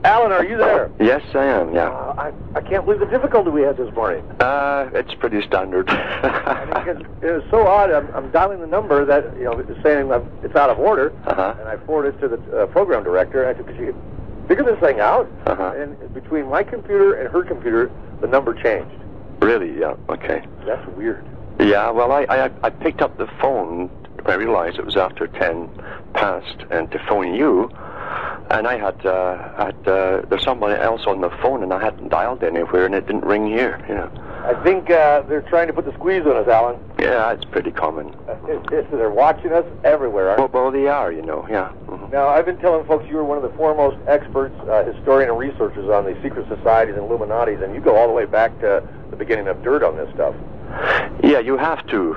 Alan, are you there? Yes, I am, yeah. I can't believe the difficulty we had this morning. It's pretty standard. Because it was so odd. I'm dialing the number that, it's saying it's out of order, and I forwarded it to the program director. I said, could you figure this thing out? And between my computer and her computer, the number changed. Really? Yeah, okay. That's weird. Yeah, well, I picked up the phone when I realized it was after 10 past, and to phone you, and I had there's someone else on the phone, and I hadn't dialed anywhere, and it didn't ring here, I think they're trying to put the squeeze on us, Alan. Yeah, it's pretty common. They're watching us everywhere, aren't they? Well, they are, yeah. Now, I've been telling folks you were one of the foremost experts, historian and researchers on the secret societies and Illuminatis, and you go all the way back to the beginning of dirt on this stuff. Yeah, you have to.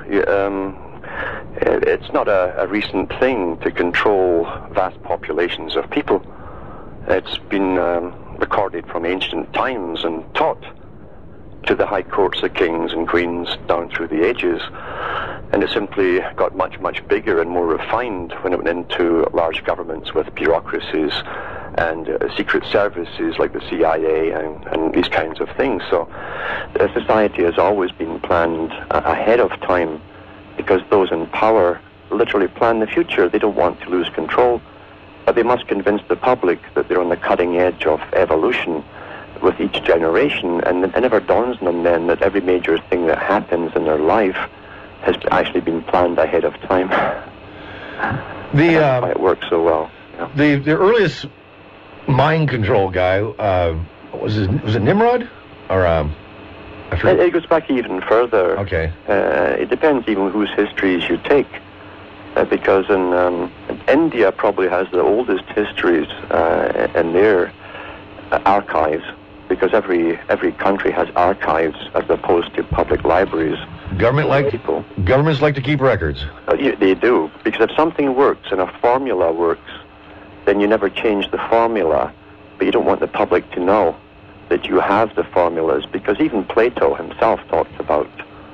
It's not a recent thing to control vast populations of people. It's been recorded from ancient times and taught to the high courts of kings and queens down through the ages. And it simply got much, much bigger and more refined when it went into large governments with bureaucracies and secret services like the CIA and these kinds of things. So society has always been planned ahead of time, because those in power literally plan the future. They don't want to lose control, but they must convince the public that they're on the cutting edge of evolution with each generation, and it never dawns on them then that every major thing that happens in their life has actually been planned ahead of time. That's why it works so well. The earliest mind control guy, was it Nimrod? Or I forget. It goes back even further. Okay. It depends even whose histories you take, because in India probably has the oldest histories in their archives, because every country has archives as opposed to public libraries. Governments like to keep records. They do, because if something works and a formula works, then you never change the formula, but you don't want the public to know that you have the formulas, because even Plato himself talks about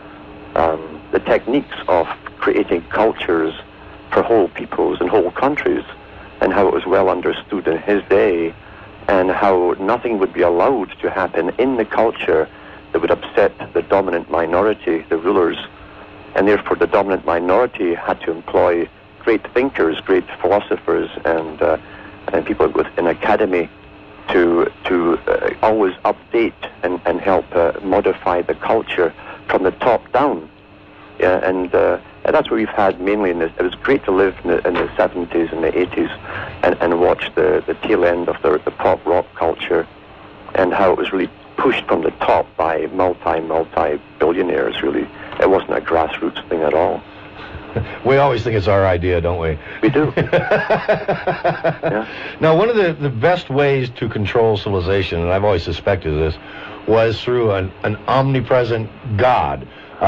the techniques of creating cultures for whole peoples and whole countries, and how it was well understood in his day, and how nothing would be allowed to happen in the culture that would upset the dominant minority, the rulers, and therefore the dominant minority had to employ great thinkers, great philosophers, and people within academy to always update and help modify the culture from the top down. And that's what we've had mainly in this. It was great to live in the 70s and the 80s and watch the tail end of the pop rock culture, and how it was really pushed from the top by multi-billionaires, really. It wasn't a grassroots thing at all. We always think it's our idea, don't we? We do. Yeah. Now, one of the best ways to control civilization, and I've always suspected this, was through an omnipresent God.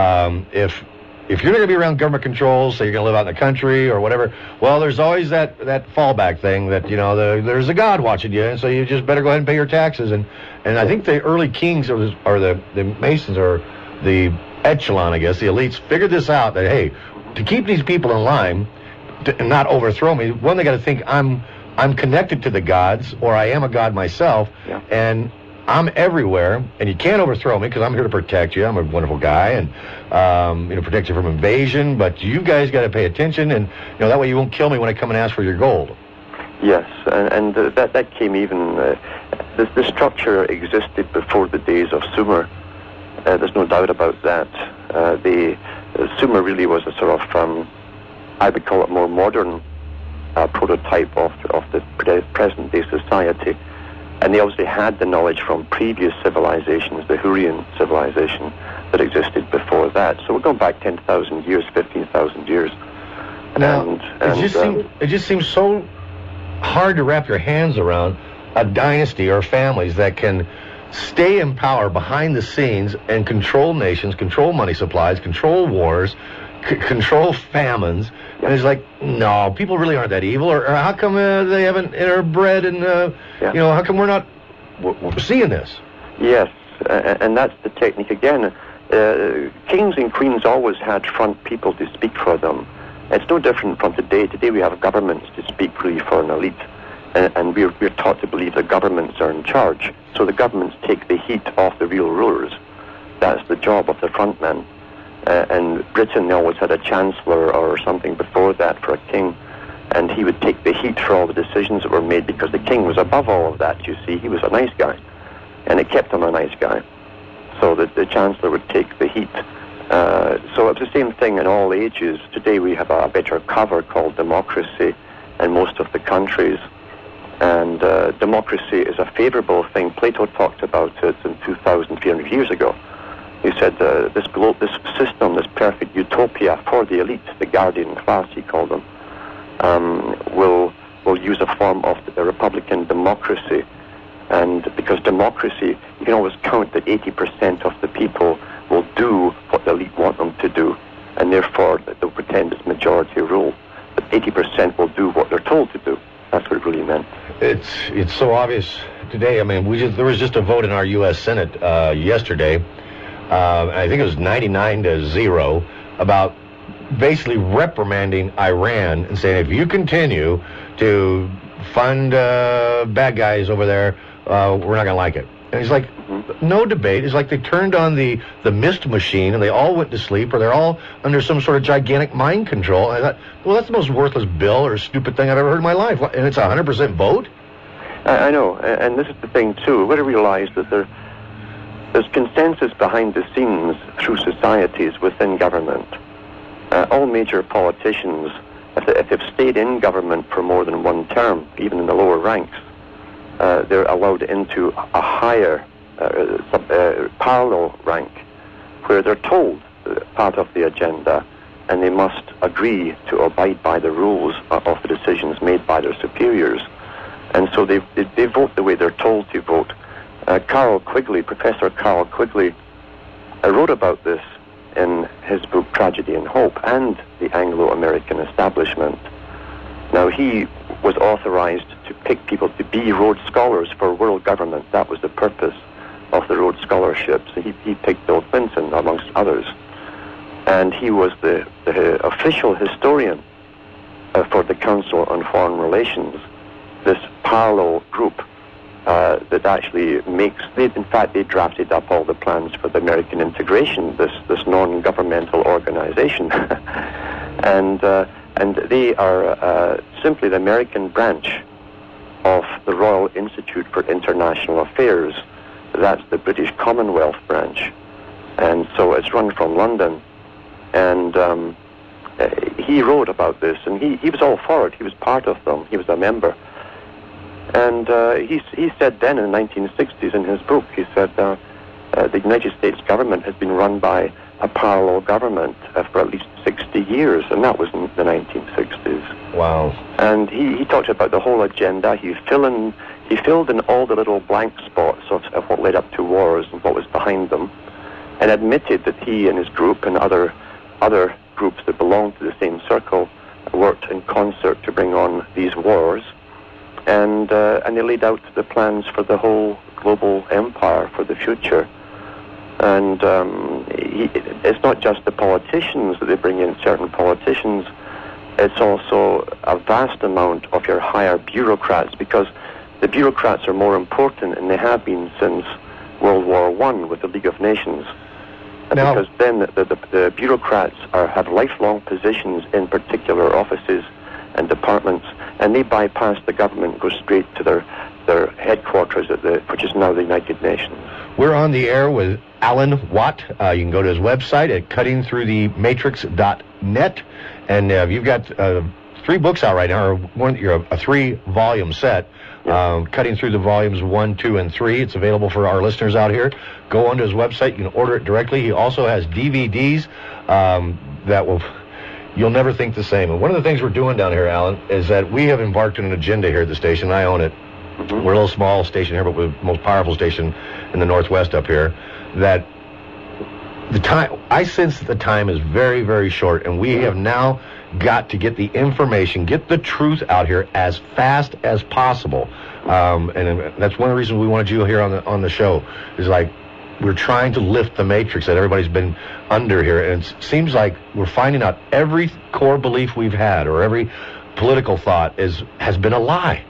If you're going to be around government controls, say you're going to live out in the country or whatever, well, there's always that fallback thing that, there's a God watching you, and so you just better go ahead and pay your taxes. And I think the early kings or the Masons or the echelon, I guess, the elites, figured this out, that, hey, to keep these people in line and not overthrow me, one, they got to think I'm connected to the gods, or I am a god myself, and I'm everywhere, and you can't overthrow me because I'm here to protect you. I'm a wonderful guy, and protect you from invasion. But you guys got to pay attention, and that way you won't kill me when I come and ask for your gold. Yes, and that came even. The structure existed before the days of Sumer. There's no doubt about that. The Sumer really was a sort of, I would call it, more modern prototype of the present-day society. And they obviously had the knowledge from previous civilizations, the Hurrian civilization that existed before that. So we're going back 10,000 years, 15,000 years. Now, it just seems so hard to wrap your hands around a dynasty or families that can stay in power behind the scenes and control nations, control money supplies, control wars, control famines. And it's like, no, people really aren't that evil. Or how come they haven't interbred, and how come we're seeing this? Yes, and that's the technique again. Kings and queens always had front people to speak for them. It's no different from today. Today we have governments to speak really for an elite. And we're taught to believe the governments are in charge. So the governments take the heat off the real rulers. That's the job of the frontmen. And Britain always had a chancellor or something before that for a king, and he would take the heat for all the decisions that were made because the king was above all of that, you see. He was a nice guy, and it kept him a nice guy. So that the chancellor would take the heat. So it's the same thing in all ages. Today we have a better cover called democracy in most of the countries. And democracy is a favorable thing. Plato talked about it in 2,300 years ago. He said this system, this perfect utopia for the elite, the guardian class, he called them, will use a form of the republican democracy. And because democracy, you can always count that 80% of the people will do what the elite want them to do, and therefore they'll pretend it's majority rule. But 80% will do what they're told to do. That's what it really meant. It's so obvious today. I mean, there was just a vote in our U.S. Senate yesterday. I think it was 99-0 about basically reprimanding Iran and saying, if you continue to fund bad guys over there, we're not going to like it. And he's like, no debate. It's like they turned on the mist machine and they all went to sleep, or they're all under some sort of gigantic mind control. And I thought, well, that's the most worthless bill or stupid thing I've ever heard in my life. And it's a 100% vote? I know. And this is the thing, too. We've got to realize that there's consensus behind the scenes through societies within government. All major politicians, if they've stayed in government for more than one term, even in the lower ranks, they're allowed into a higher parallel rank where they're told part of the agenda, and they must agree to abide by the rules of the decisions made by their superiors. And so they vote the way they're told to vote. Professor Carl Quigley, wrote about this in his book Tragedy and Hope, and the Anglo-American Establishment. Now, he was authorized to pick people to be Rhodes Scholars for world government. That was the purpose of the Rhodes Scholarships. He picked Bill Clinton, amongst others. And he was the official historian for the Council on Foreign Relations, this parallel group that actually they drafted up all the plans for the American integration, this non-governmental organization. And they are simply the American branch of the Royal Institute for International Affairs. That's the British Commonwealth branch. And so it's run from London. And he wrote about this, and he was all for it. He was part of them. He was a member. And he said then in the 1960s in his book, he said the United States government has been run by a parallel government for at least 60 years, and that was in the 1960s. Wow. And he talked about the whole agenda. He filled in all the little blank spots of what led up to wars and what was behind them, and admitted that he and his group and other groups that belonged to the same circle worked in concert to bring on these wars. And they laid out the plans for the whole global empire for the future. And it's not just the politicians that they bring in, certain politicians. It's also a vast amount of your higher bureaucrats, because the bureaucrats are more important, and they have been since World War I with the League of Nations. Now, because then the bureaucrats have lifelong positions in particular offices and departments, and they bypass the government, go straight to their headquarters which is now the United Nations. We're on the air with Alan Watt. You can go to his website at cuttingthroughthematrix.net, and you've got 3 books out right now, or a 3-volume set. Cutting through the volumes 1, 2, and 3. It's available for our listeners out here. Go onto his website. You can order it directly. He also has DVDs you'll never think the same. And one of the things we're doing down here, Alan, is that we have embarked on an agenda here at the station. I own it. Mm-hmm. We're a little small station here, but we're the most powerful station in the Northwest up here. That I sense the time is very, very short, and we have now got to get the information, get the truth out here as fast as possible. And that's one of the reasons we wanted you here on the show. Is like, we're trying to lift the matrix that everybody's been under here, and it seems like we're finding out every core belief we've had, or every political thought has been a lie.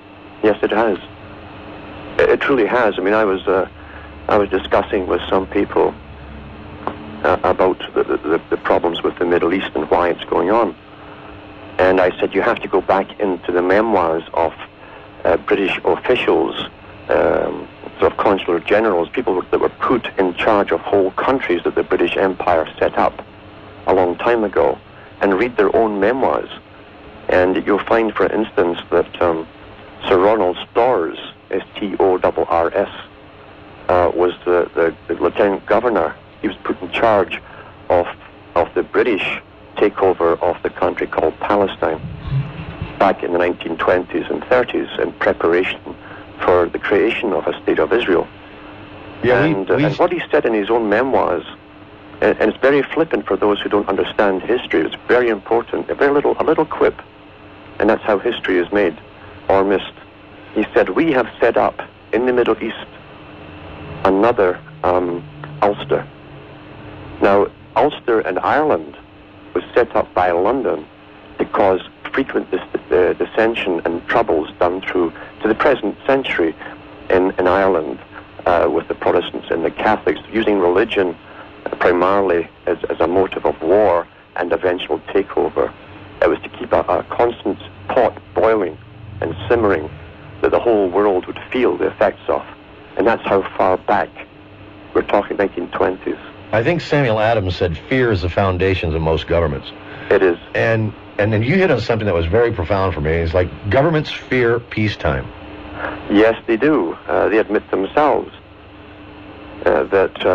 Yes, it has. It truly has. I mean, I was discussing with some people about the problems with the Middle East and why it's going on. And I said, you have to go back into the memoirs of British officials, sort of consular generals, people that were put in charge of whole countries that the British Empire set up a long time ago, and read their own memoirs. And you'll find, for instance, that Sir Ronald Storrs, S-T-O-R-R-S, was the lieutenant governor. He was put in charge of the British takeover of the country called Palestine back in the 1920s and 30s in preparation for the creation of a state of Israel. Yeah, and what he said in his own memoirs, and it's very flippant for those who don't understand history, it's very important, a little quip, and that's how history is made or missed. He said, we have set up in the Middle East another Ulster. Now, Ulster in Ireland was set up by London to cause frequent dissension and troubles down through to the present century in Ireland with the Protestants and the Catholics, using religion primarily as a motive of war and eventual takeover. It was to keep a constant pot boiling and simmering that the whole world would feel the effects of. And that's how far back we're talking, 1920s. I think Samuel Adams said fear is the foundations of most governments. It is. And then you hit on something that was very profound for me. It's like governments fear peacetime. Yes, they do. They admit themselves that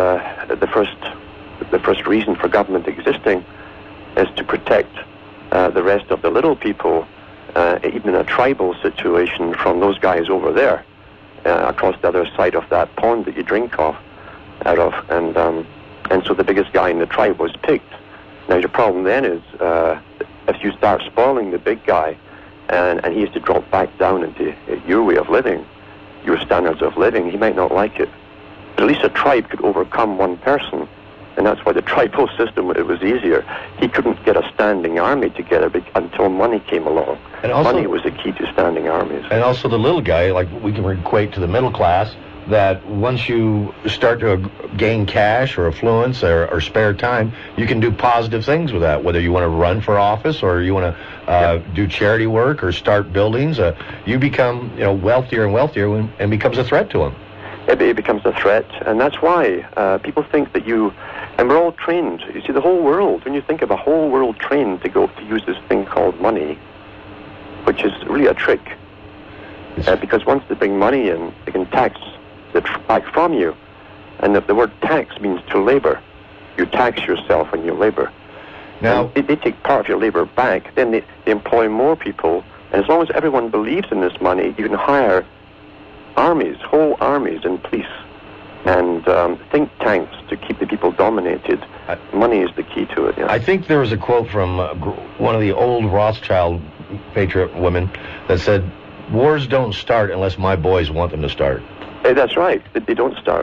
the first reason for government existing is to protect the rest of the little people, even in a tribal situation, from those guys over there, across the other side of that pond that you drink out of. And so the biggest guy in the tribe was picked. Now your problem then is if you start spoiling the big guy and he has to drop back down into your way of living, your standards of living, he might not like it. But at least a tribe could overcome one person, and that's why the tribal system, it was easier. He couldn't get a standing army together until money came along. And also, money was the key to standing armies. And also the little guy, like we can equate to the middle class, that once you start to gain cash or affluence or spare time, you can do positive things with that, whether you want to run for office or you want to do charity work or start buildings. You become wealthier and wealthier and becomes a threat to them. It becomes a threat, and that's why people think that and we're all trained. You see, the whole world, when you think of a whole world trained to use this thing called money, which is really a trick, because once they bring money in, they can tax it back from you. And the word tax means to labor. You tax yourself when you labor. Now, they take part of your labor back, then they employ more people, and as long as everyone believes in this money, you can hire armies, whole armies, and police, and think tanks to keep the people dominated. Money is the key to it. Yeah. I think there was a quote from one of the old Rothschild patriot women that said, wars don't start unless my boys want them to start. That's right. They don't start.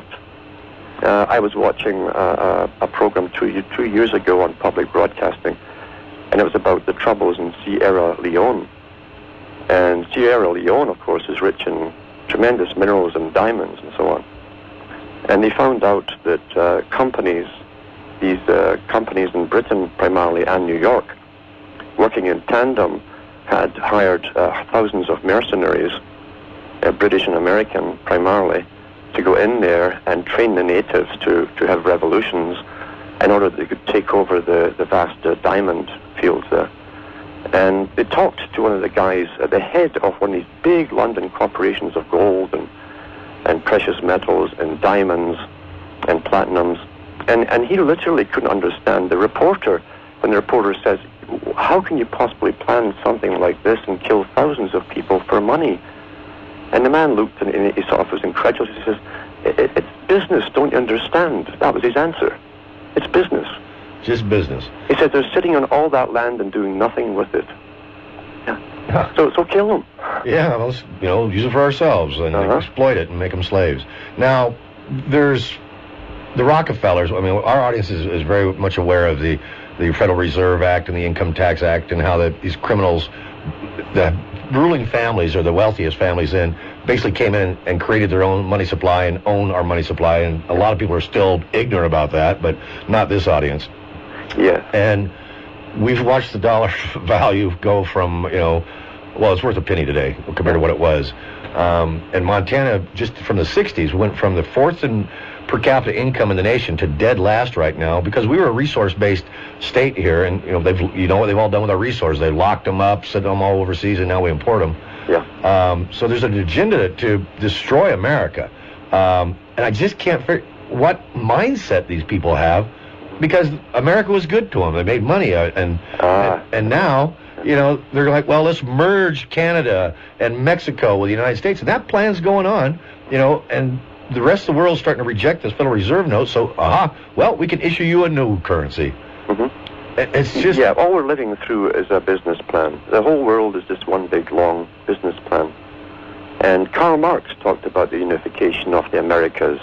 I was watching a program two years ago on public broadcasting, and it was about the troubles in Sierra Leone. And Sierra Leone, of course, is rich in tremendous minerals and diamonds and so on. And they found out that companies in Britain primarily and New York, working in tandem, had hired thousands of mercenaries, British and American primarily, to go in there and train the natives to have revolutions in order that they could take over the vast diamond fields there. And they talked to one of the guys at the head of one of these big London corporations of gold and precious metals and diamonds and platinums. And he literally couldn't understand the reporter when the reporter says, how can you possibly plan something like this and kill thousands of people for money? And the man looked and he sort of was incredulous. He says, it's business, don't you understand? That was his answer. It's business. Just business. He said they're sitting on all that land and doing nothing with it. Yeah. So kill them. Yeah, let's use it for ourselves and exploit it and make them slaves. Now, there's the Rockefellers. I mean, our audience is very much aware of the Federal Reserve Act and the Income Tax Act and how these criminals, the ruling families, or the wealthiest families then, basically came in and created their own money supply and own our money supply, and a lot of people are still ignorant about that, but not this audience. Yeah. And we've watched the dollar value go from, well, it's worth a penny today compared to what it was. And Montana, just from the 60s, went from the fourth in per capita income in the nation to dead last right now, because we were a resource-based state here, and they've what they've all done with our resources. They locked them up, sent them all overseas, and now we import them. Yeah. So there's an agenda to destroy America, and I just can't figure what mindset these people have, because America was good to them. They made money, and now, they're like, well, let's merge Canada and Mexico with the United States, and that plan's going on, and the rest of the world's starting to reject this Federal Reserve note, so, well, we can issue you a new currency. Mm-hmm. It's just... Yeah, all we're living through is a business plan. The whole world is just one big, long business plan. And Karl Marx talked about the unification of the Americas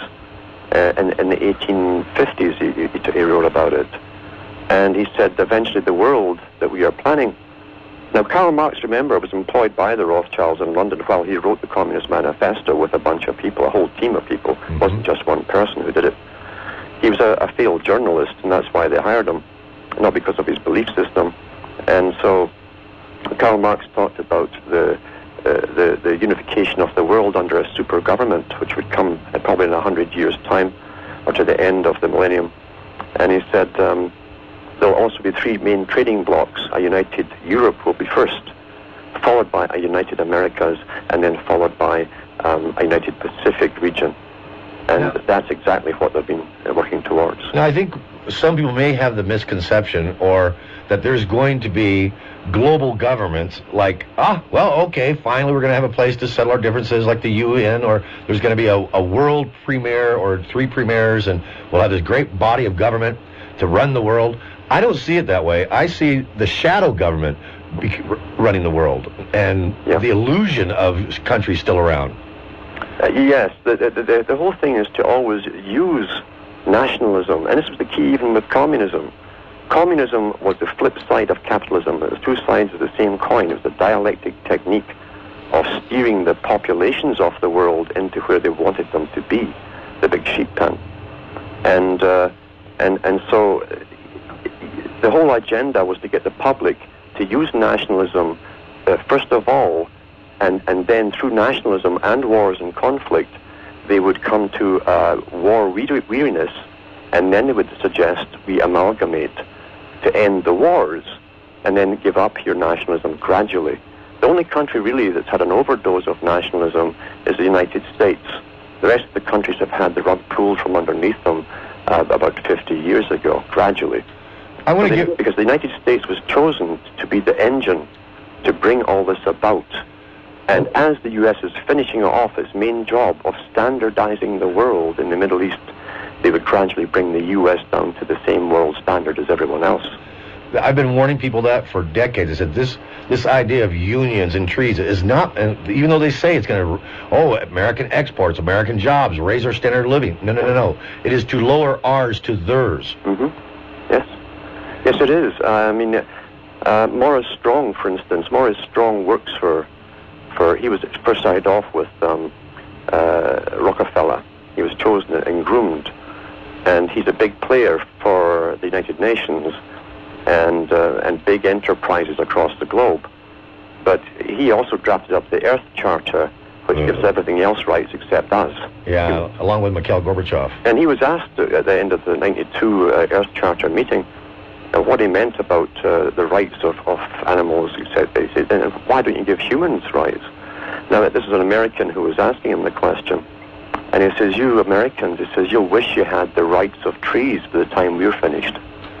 in the 1850s. He wrote about it. And he said, eventually the world that we are planning... Now, Karl Marx, remember, was employed by the Rothschilds in London while he wrote the Communist Manifesto with a bunch of people, a whole team of people. It wasn't just one person who did it. He was a failed journalist, and that's why they hired him, not because of his belief system. And so Karl Marx talked about the unification of the world under a super government, which would come probably in 100 years' time, or to the end of the millennium. And he said... there'll also be three main trading blocks. A united Europe will be first, followed by a united Americas, and then followed by a united Pacific region. And that's exactly what they've been working towards. Now, I think some people may have the misconception, or that there's going to be global governments like, well, okay, finally we're going to have a place to settle our differences like the UN, or there's going to be a world premier or three premiers, and we'll have this great body of government to run the world. I don't see it that way. I see the shadow government running the world, and the illusion of countries still around. Yes, the whole thing is to always use nationalism, and this was the key even with communism. Communism was the flip side of capitalism. It was two sides of the same coin. It was a dialectic technique of steering the populations of the world into where they wanted them to be, the big sheep pen. And so the whole agenda was to get the public to use nationalism first of all, and then through nationalism and wars and conflict, they would come to war weariness, and then they would suggest we amalgamate to end the wars, and then give up your nationalism gradually. The only country really that's had an overdose of nationalism is the United States. The rest of the countries have had the rug pulled from underneath them about 50 years ago, gradually. Because the United States was chosen to be the engine to bring all this about. And as the U.S. is finishing off its main job of standardizing the world in the Middle East, they would gradually bring the U.S. down to the same world standard as everyone else. I've been warning people that for decades. I said this idea of unions and treaties is not, even though they say it's going to, American exports, American jobs, raise our standard of living. No. It is to lower ours to theirs. Mm-hmm. Yes, it is. Morris Strong, for instance. Morris Strong works for he was first started off with Rockefeller. He was chosen and groomed, and he's a big player for the United Nations and big enterprises across the globe. But he also drafted up the Earth Charter, which gives everything else rights except us. Yeah, along with Mikhail Gorbachev. And he was asked at the end of the '92 Earth Charter meeting what he meant about the rights of animals, etc. He said, why don't you give humans rights? Now, this is an American who was asking him the question. And he says, you Americans, he says, you'll wish you had the rights of trees by the time we're finished.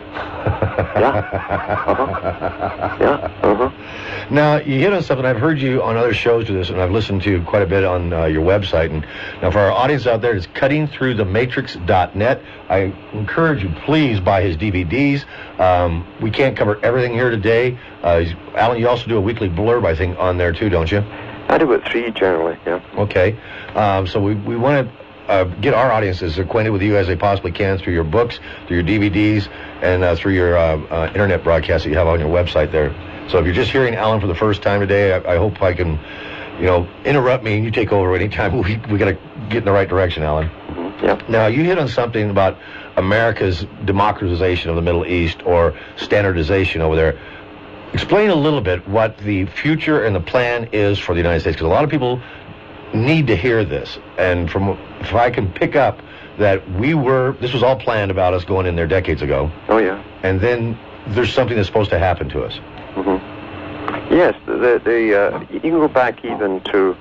Now, you hit on something. I've heard you on other shows do this, and I've listened to quite a bit on your website. And now, for our audience out there, it's cuttingthroughthematrix.net. I encourage you, please buy his DVDs. We can't cover everything here today. Alan, you also do a weekly blurb, I think, on there too, don't you? I do it 3 generally, yeah. Okay. So we want to get our audiences acquainted with you as they possibly can through your books, through your DVDs, and through your internet broadcasts that you have on your website there. So if you're just hearing Alan for the first time today, I hope I can, interrupt me and you take over anytime. We got to get in the right direction, Alan. Mm-hmm. Yeah. Now, you hit on something about America's democratization of the Middle East or standardization over there. Explain a little bit what the future and the plan is for the United States, because a lot of people need to hear this. And if I can pick up that this was all planned about us going in there decades ago. Oh, yeah. And then there's something that's supposed to happen to us. Mm-hmm. Yes, you can go back even to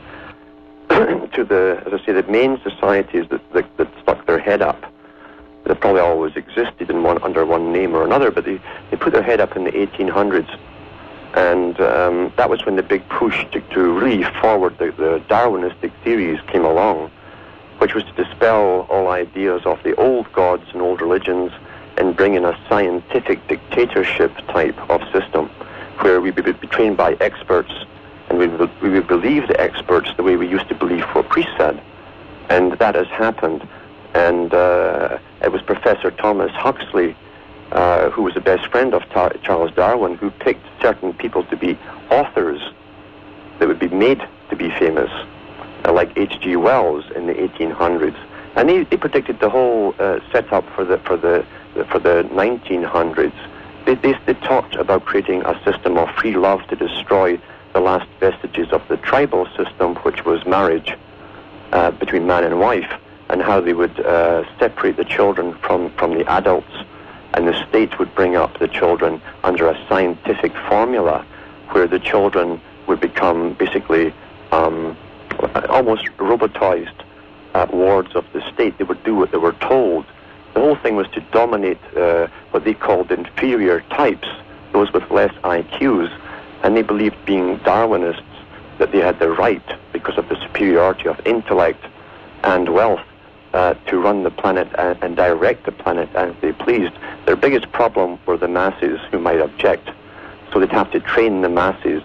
as I say, the main societies that stuck their head up. They probably always existed under one name or another, but they put their head up in the 1800s. And that was when the big push to really forward the Darwinistic theories came along, which was to dispel all ideas of the old gods and old religions and bring in a scientific dictatorship type of system where we would be trained by experts and we would believe the experts the way we used to believe what priests said. And that has happened. And it was Professor Thomas Huxley, who was the best friend of Charles Darwin, who picked certain people to be authors that would be made to be famous, like H.G. Wells in the 1800s. And they predicted the whole setup for the 1900s. They talked about creating a system of free love to destroy the last vestiges of the tribal system, which was marriage between man and wife, and how they would separate the children from the adults, and the state would bring up the children under a scientific formula where the children would become basically almost robotized wards of the state. They would do what they were told. The whole thing was to dominate what they called inferior types, those with less IQs, and they believed, being Darwinists, that they had the right, because of the superiority of intellect and wealth, to run the planet and direct the planet as they pleased. Their biggest problem were the masses who might object. So they'd have to train the masses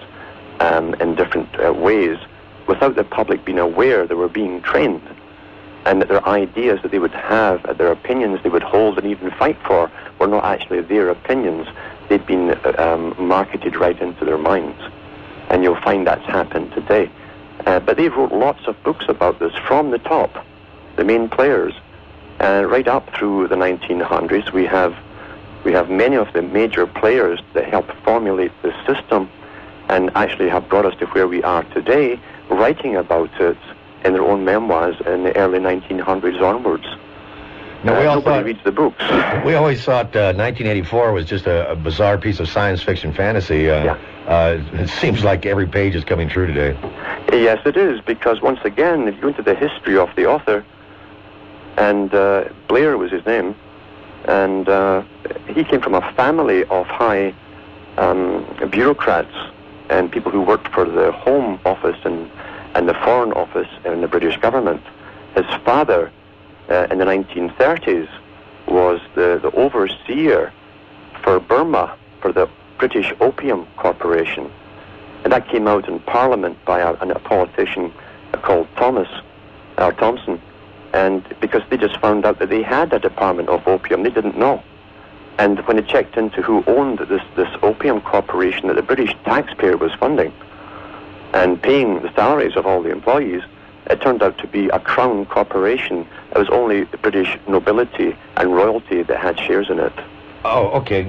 in different ways without the public being aware they were being trained, and that their ideas that they would have, their opinions they would hold and even fight for, were not actually their opinions. They'd been marketed right into their minds. And you'll find that's happened today. But they wrote lots of books about this from the top, the main players, right up through the 1900s. We have many of the major players that helped formulate the system and actually have brought us to where we are today, writing about it in their own memoirs in the early 1900s onwards. Now, nobody reads the books. We always thought 1984 was just a bizarre piece of science fiction fantasy. It seems like every page is coming true today. Yes, it is, because once again, if you go into the history of the author, and Blair was his name, and he came from a family of high bureaucrats and people who worked for the Home Office and the Foreign Office in the British government. His father, in the 1930s, was the overseer for Burma for the British Opium Corporation. And that came out in Parliament by a politician called Thompson. And because they just found out that they had a department of opium, they didn't know. And when they checked into who owned this opium corporation that the British taxpayer was funding and paying the salaries of all the employees, it turned out to be a crown corporation. It was only the British nobility and royalty that had shares in it. Oh, okay.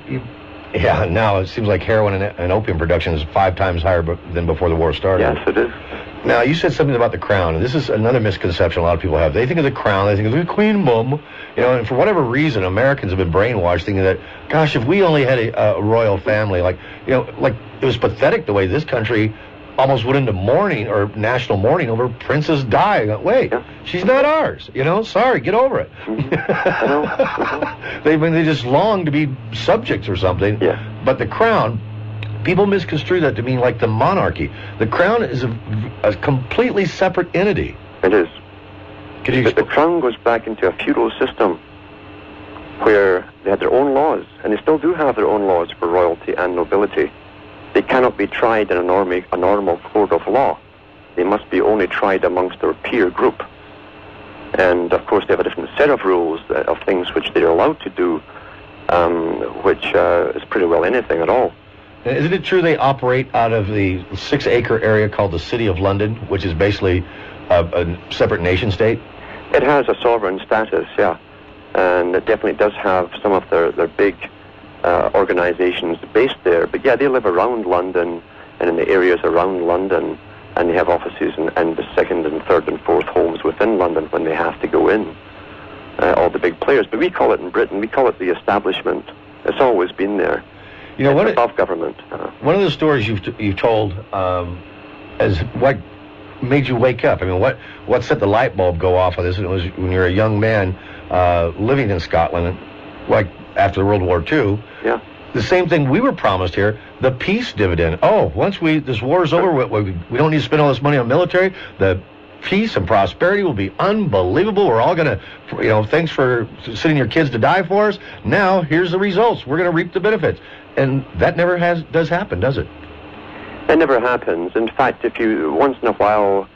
Now it seems like heroin and opium production is 5 times higher than before the war started. Yes, it is. Now, you said something about the crown, and this is another misconception a lot of people have. They think of the crown, they think of the Queen Mum, and for whatever reason, Americans have been brainwashed thinking that, gosh, if we only had a royal family, like it was pathetic the way this country almost went into mourning or national mourning over Princess Di. Wait, she's not ours. Sorry, get over it. They just long to be subjects or something. Yeah. But the crown, people misconstrue that to mean like the monarchy. The crown is a completely separate entity. It is. But the crown goes back into a feudal system where they had their own laws, and they still do have their own laws for royalty and nobility. They cannot be tried in a normal court of law. They must be only tried amongst their peer group. And of course they have a different set of rules of things which they're allowed to do, which is pretty well anything at all. Isn't it true they operate out of the 6-acre area called the City of London, which is basically a separate nation state? It has a sovereign status, yeah. And it definitely does have some of their big organizations based there. But yeah, they live around London and in the areas around London, and they have offices and the second and third and fourth homes within London when they have to go in, all the big players. But we call it in Britain, we call it the establishment. It's always been there. You know, it's above government. One of the stories you've told is what made you wake up. I mean, what set the light bulb go off on this? It was when you were a young man living in Scotland, like after World War II. Yeah. The same thing we were promised here, the peace dividend. Oh, once this war is over, we don't need to spend all this money on military. The peace and prosperity will be unbelievable. We're all going to, thanks for sending your kids to die for us. Now, here's the results. We're going to reap the benefits. And that never does happen, does it? It never happens. In fact, if you, once in a while,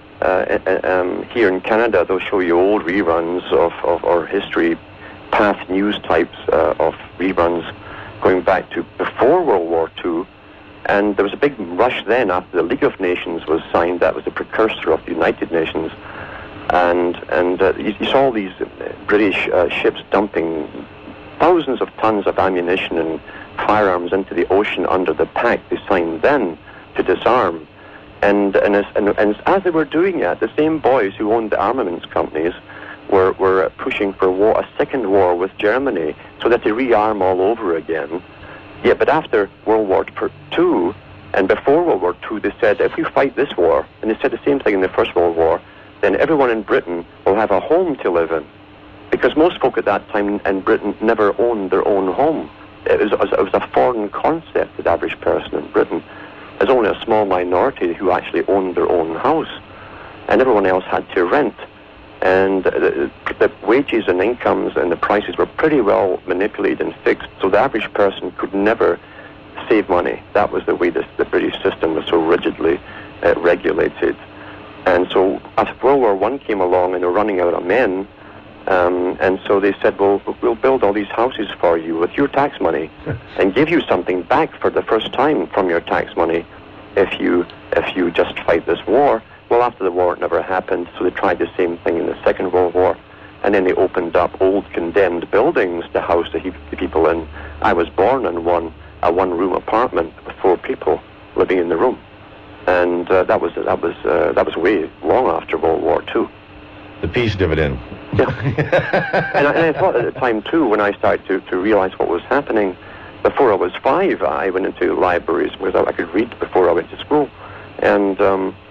here in Canada, they'll show you old reruns of or history, past news types of reruns going back to before World War II. And there was a big rush then after the League of Nations was signed. That was the precursor of the United Nations. And you saw all these British ships dumping thousands of tons of ammunition and firearms into the ocean under the pact they signed then to disarm. And as they were doing that, the same boys who owned the armaments companies were pushing for a second war with Germany so that they rearm all over again. Yeah, but after World War II and before World War II, they said, if we fight this war, and they said the same thing in the First World War, then everyone in Britain will have a home to live in. Because most folk at that time in Britain never owned their own home. It was a foreign concept to the average person in Britain. There's only a small minority who actually owned their own house, and everyone else had to rent. And the wages and incomes and the prices were pretty well manipulated and fixed, so the average person could never save money. That was the way the British system was so rigidly regulated. And so as World War I came along and they were running out of men, and so they said, well, we'll build all these houses for you with your tax money and give you something back for the first time from your tax money if you just fight this war. Well, after the war, it never happened, so they tried the same thing in the Second World War, and then they opened up old condemned buildings to house the people in. I was born in a one-room apartment with 4 people living in the room, and that was way long after World War II. The peace dividend. Yeah. and I thought at the time, too, when I started to realize what was happening, before I was 5, I went into libraries because I could read before I went to school, and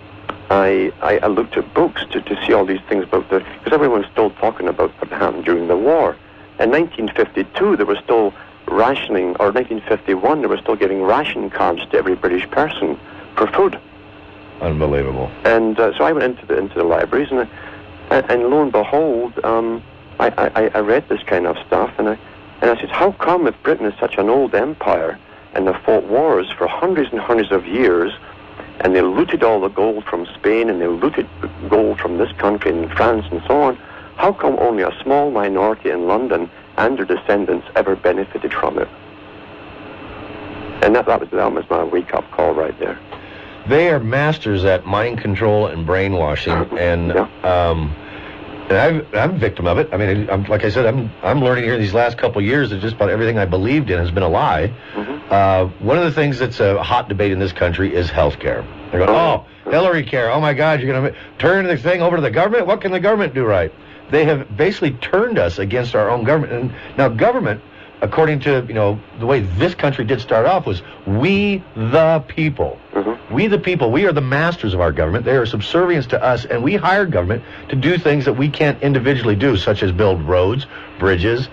I looked at books to see all these things about because everyone's still talking about what happened during the war. In 1952, there was still rationing, or 1951, they were still giving ration cards to every British person for food. Unbelievable. And so I went into the libraries, and lo and behold, I read this kind of stuff, and I said, how come if Britain is such an old empire, and they fought wars for hundreds and hundreds of years, and they looted all the gold from Spain, and they looted gold from this country and France and so on, how come only a small minority in London and their descendants ever benefited from it? And that was my wake-up call right there. They are masters at mind control and brainwashing, and yeah. And I'm a victim of it. I mean, like I said, I'm learning here these last couple of years that just about everything I believed in has been a lie. Mm-hmm. One of the things that's a hot debate in this country is health care. They're going, oh, Hillary care. Oh, my God, you're going to turn the thing over to the government? What can the government do right? They have basically turned us against our own government. And now government, according to, the way this country did start off, was we the people. Mm-hmm. We the people, we are the masters of our government. They are subservient to us, and we hire government to do things that we can't individually do, such as build roads, bridges,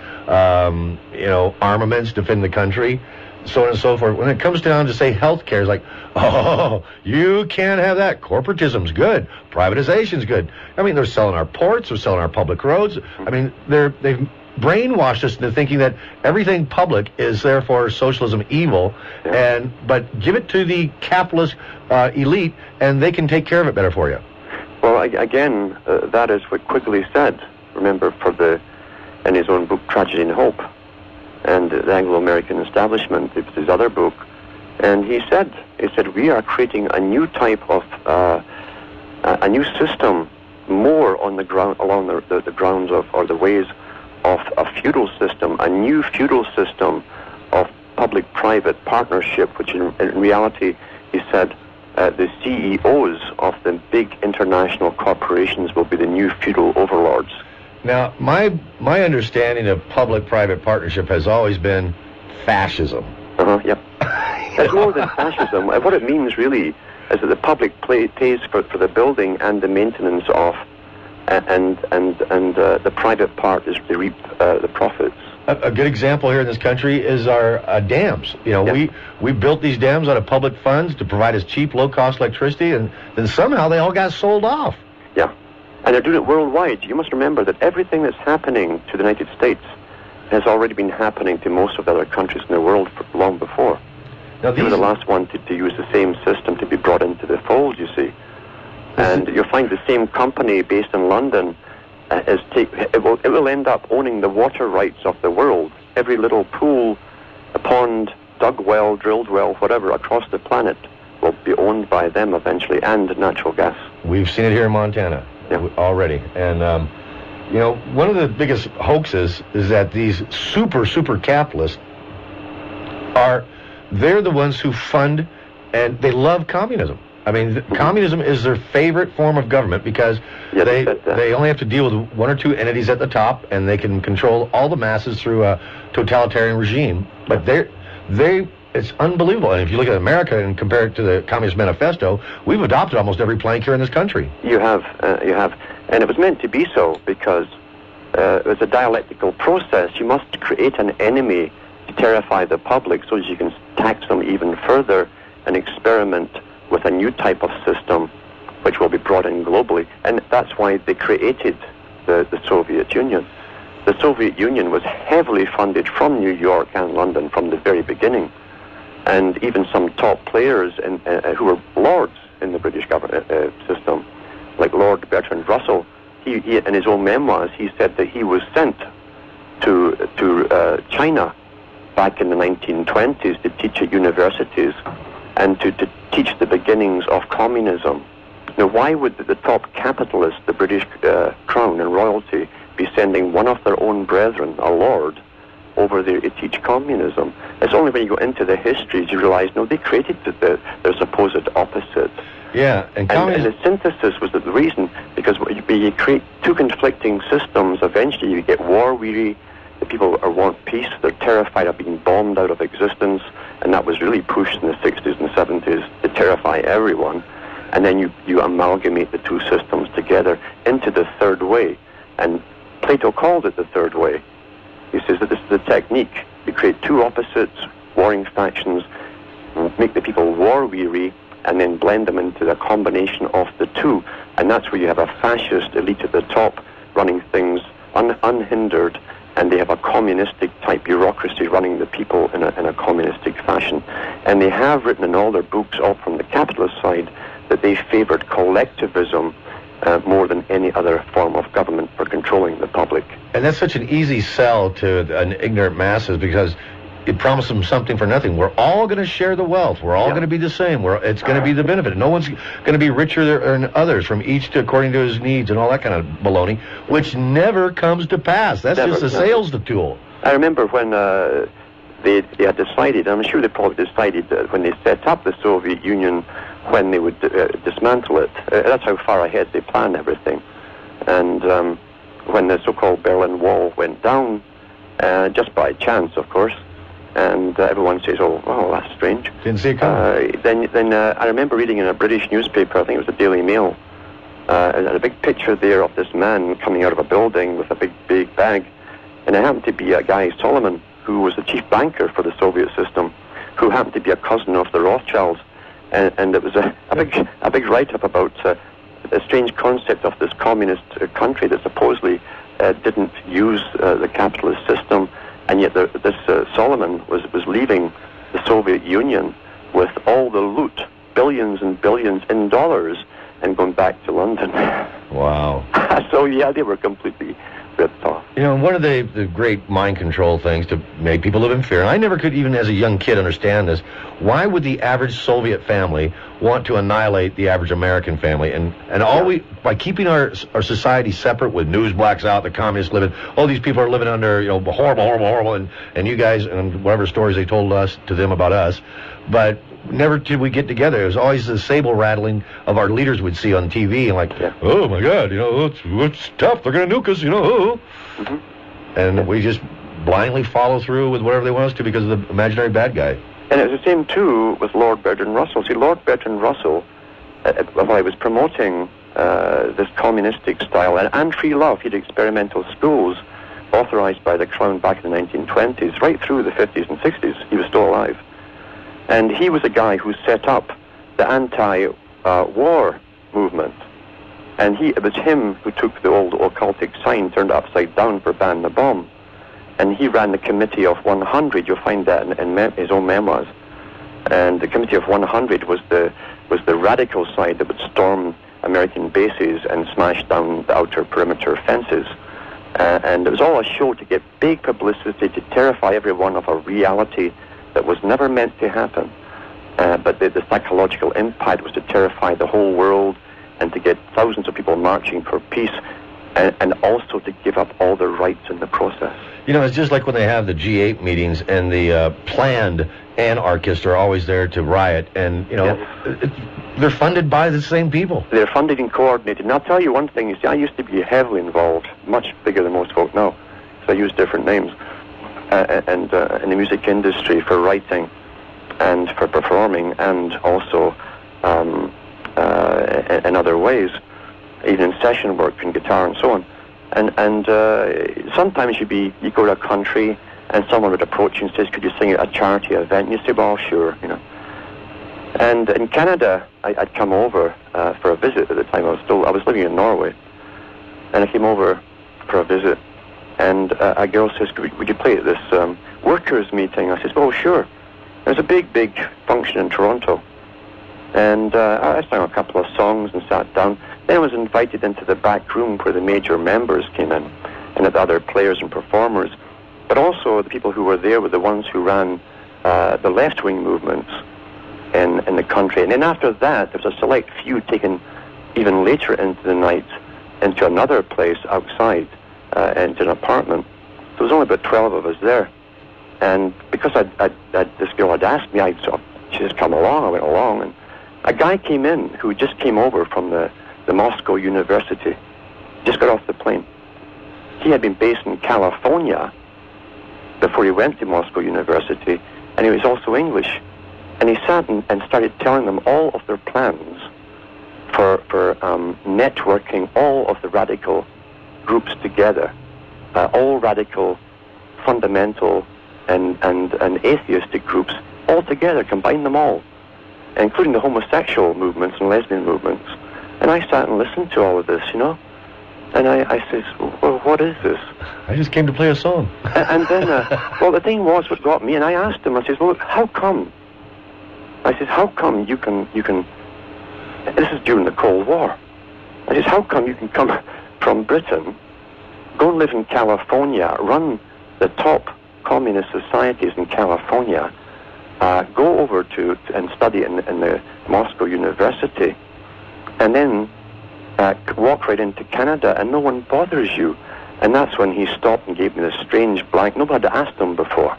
armaments, defend the country, so on and so forth. When it comes down to, say, health care, it's like, oh, you can't have that. Corporatism's good. Privatization's good. I mean, they're selling our ports, they're selling our public roads. I mean, they've brainwashed us into thinking that everything public is therefore socialism evil, but give it to the capitalist elite and they can take care of it better for you. Well, again, that is what Quigley said, remember, in his own book Tragedy and Hope, and the Anglo-American Establishment, his other book, And he said, we are creating a new type of, a new system, more on the ground, along the grounds of, or the ways of a feudal system, a new feudal system of public-private partnership, which in reality, he said, the CEOs of the big international corporations will be the new feudal overlords. Now, my understanding of public-private partnership has always been fascism. Yep. It's more than fascism. What it means really is that the public pays for the building and the maintenance of, and the private part is to reap the profits. A good example here in this country is our dams. You know, Yep. we built these dams out of public funds to provide us cheap, low-cost electricity, and then somehow they all got sold off. Yeah. And they're doing it worldwide. You must remember that everything that's happening to the United States has already been happening to most of the other countries in the world long before. Now, They were the last one to use the same system to be brought into the fold, you see. And you'll find the same company based in London it will end up owning the water rights of the world. Every little pool, a pond, dug well, drilled well, whatever, across the planet will be owned by them eventually, and natural gas. We've seen it here in Montana already. And, you know, one of the biggest hoaxes is that these super capitalists they're the ones who fund, and they love communism. I mean, communism is their favorite form of government because they only have to deal with one or two entities at the top, and they can control all the masses through a totalitarian regime. But it's unbelievable. And if you look at America and compare it to the Communist Manifesto, we've adopted almost every plank here in this country. You have. And it was meant to be so because it was a dialectical process. You must create an enemy to terrify the public so that you can tax them even further and experiment with a new type of system which will be brought in globally. And that's why they created the Soviet Union. The Soviet Union was heavily funded from New York and London from the very beginning. And even some top players who were lords in the British government system, like Lord Bertrand Russell, he in his own memoirs, he said that he was sent to China back in the 1920s to teach at universities and to teach the beginnings of communism. Now, why would the top capitalists, the British crown and royalty, be sending one of their own brethren, a lord, over there to teach communism? It's only when you go into the histories you realize, no, they created their supposed opposite. Yeah, and the synthesis was the reason, because you create two conflicting systems, eventually you get war-weary. The people want peace. They're terrified of being bombed out of existence, and that was really pushed in the 60s and 70s to terrify everyone. And then you amalgamate the two systems together into the third way. And Plato called it the third way. He says that this is the technique. You create two opposites, warring factions, make the people war-weary, and then blend them into the combination of the two. And that's where you have a fascist elite at the top running things unhindered, and they have a communistic type bureaucracy running the people in a communistic fashion. And they have written in all their books, all from the capitalist side, that they favored collectivism more than any other form of government for controlling the public. And that's such an easy sell to an ignorant masses because it promises them something for nothing. We're all going to share the wealth. We're all going to be the same. It's going to be the benefit. No one's going to be richer than others from each according to his needs and all that kind of baloney, which never comes to pass. That's just a sales tool. I remember when they had decided, I'm sure they probably decided when they set up the Soviet Union when they would dismantle it. That's how far ahead they planned everything. And when the so-called Berlin Wall went down, just by chance, of course, and everyone says, oh, that's strange. Didn't see it coming. Then I remember reading in a British newspaper, I think it was the Daily Mail, a big picture there of this man coming out of a building with a big bag. And it happened to be a guy, Solomon, who was the chief banker for the Soviet system, who happened to be a cousin of the Rothschilds. And it was a big write-up about a strange concept of this communist country that supposedly didn't use the capitalist system, and yet this Solomon was leaving the Soviet Union with all the loot, billions and billions in dollars, and going back to London. Wow. So yeah, they were completely ripped off. You know, one of the great mind control things to make people live in fear, and I never could, even as a young kid, understand this, why would the average Soviet family want to annihilate the average American family? And all by keeping our society separate with news blacks out, the communists living, all these people are living under, you know, horrible, and you guys, and whatever stories they told us to them about us, but never did we get together. It was always the sable rattling of our leaders we'd see on TV, and like, oh my God, you know, it's tough. They're going to nuke us, you know. And we just blindly follow through with whatever they want us to because of the imaginary bad guy. And it was the same too with Lord Bertrand Russell. See, Lord Bertrand Russell, while he was promoting this communistic style and free love, he had experimental schools authorized by the Crown back in the 1920s, right through the 50s and 60s. He was still alive. And he was a guy who set up the anti-war movement. And it was him who took the old occultic sign, turned it upside down for ban the bomb. And he ran the Committee of 100. You'll find that in his own memoirs. And the Committee of 100 was the radical side that would storm American bases and smash down the outer perimeter fences. And it was all a show to get big publicity, to terrify everyone of a reality that was never meant to happen. But the psychological impact was to terrify the whole world and to get thousands of people marching for peace, and also to give up all their rights in the process. You know, it's just like when they have the G8 meetings and the planned anarchists are always there to riot, and, you know, they're funded by the same people. They're funded and coordinated. And I'll tell you one thing, you see, I used to be heavily involved, much bigger than most folk now, so I use different names, and in the music industry for writing and for performing, and also in other ways, even in session work and guitar and so on. And sometimes you go to a country and someone would approach you and says, could you sing at a charity event? And you say, well, sure, you know. And in Canada, I'd come over for a visit at the time. I was living in Norway, and I came over for a visit, and a girl says, would you play at this workers' meeting? I says, well, sure. There's a big function in Toronto. And I sang a couple of songs and sat down. Then I was invited into the back room where the major members came in, and the other players and performers. But also the people who were there were the ones who ran the left-wing movements in the country. And then after that, there was a select few taken even later into the night into another place outside, into an apartment. So there was only about 12 of us there. And because this girl had asked me, she just come along. I went along, and a guy came in who just came over from the Moscow University, just got off the plane. He had been based in California before he went to Moscow University, and he was also English. And he sat and started telling them all of their plans for networking all of the radical groups together, all radical, fundamental, and atheistic groups all together, combine them all, including the homosexual movements and lesbian movements. And I sat and listened to all of this, you know. And I says, well, what is this? I just came to play a song. And then, well, the thing was, what got me, and I asked him, I says, well, look, how come? I says, how come you can, this is during the Cold War. I says, how come you can come from Britain, go and live in California, run the top communist societies in California, go over to and study in the Moscow University, and then walk right into Canada and no one bothers you? And that's when he stopped and gave me this strange blank. Nobody had asked him before.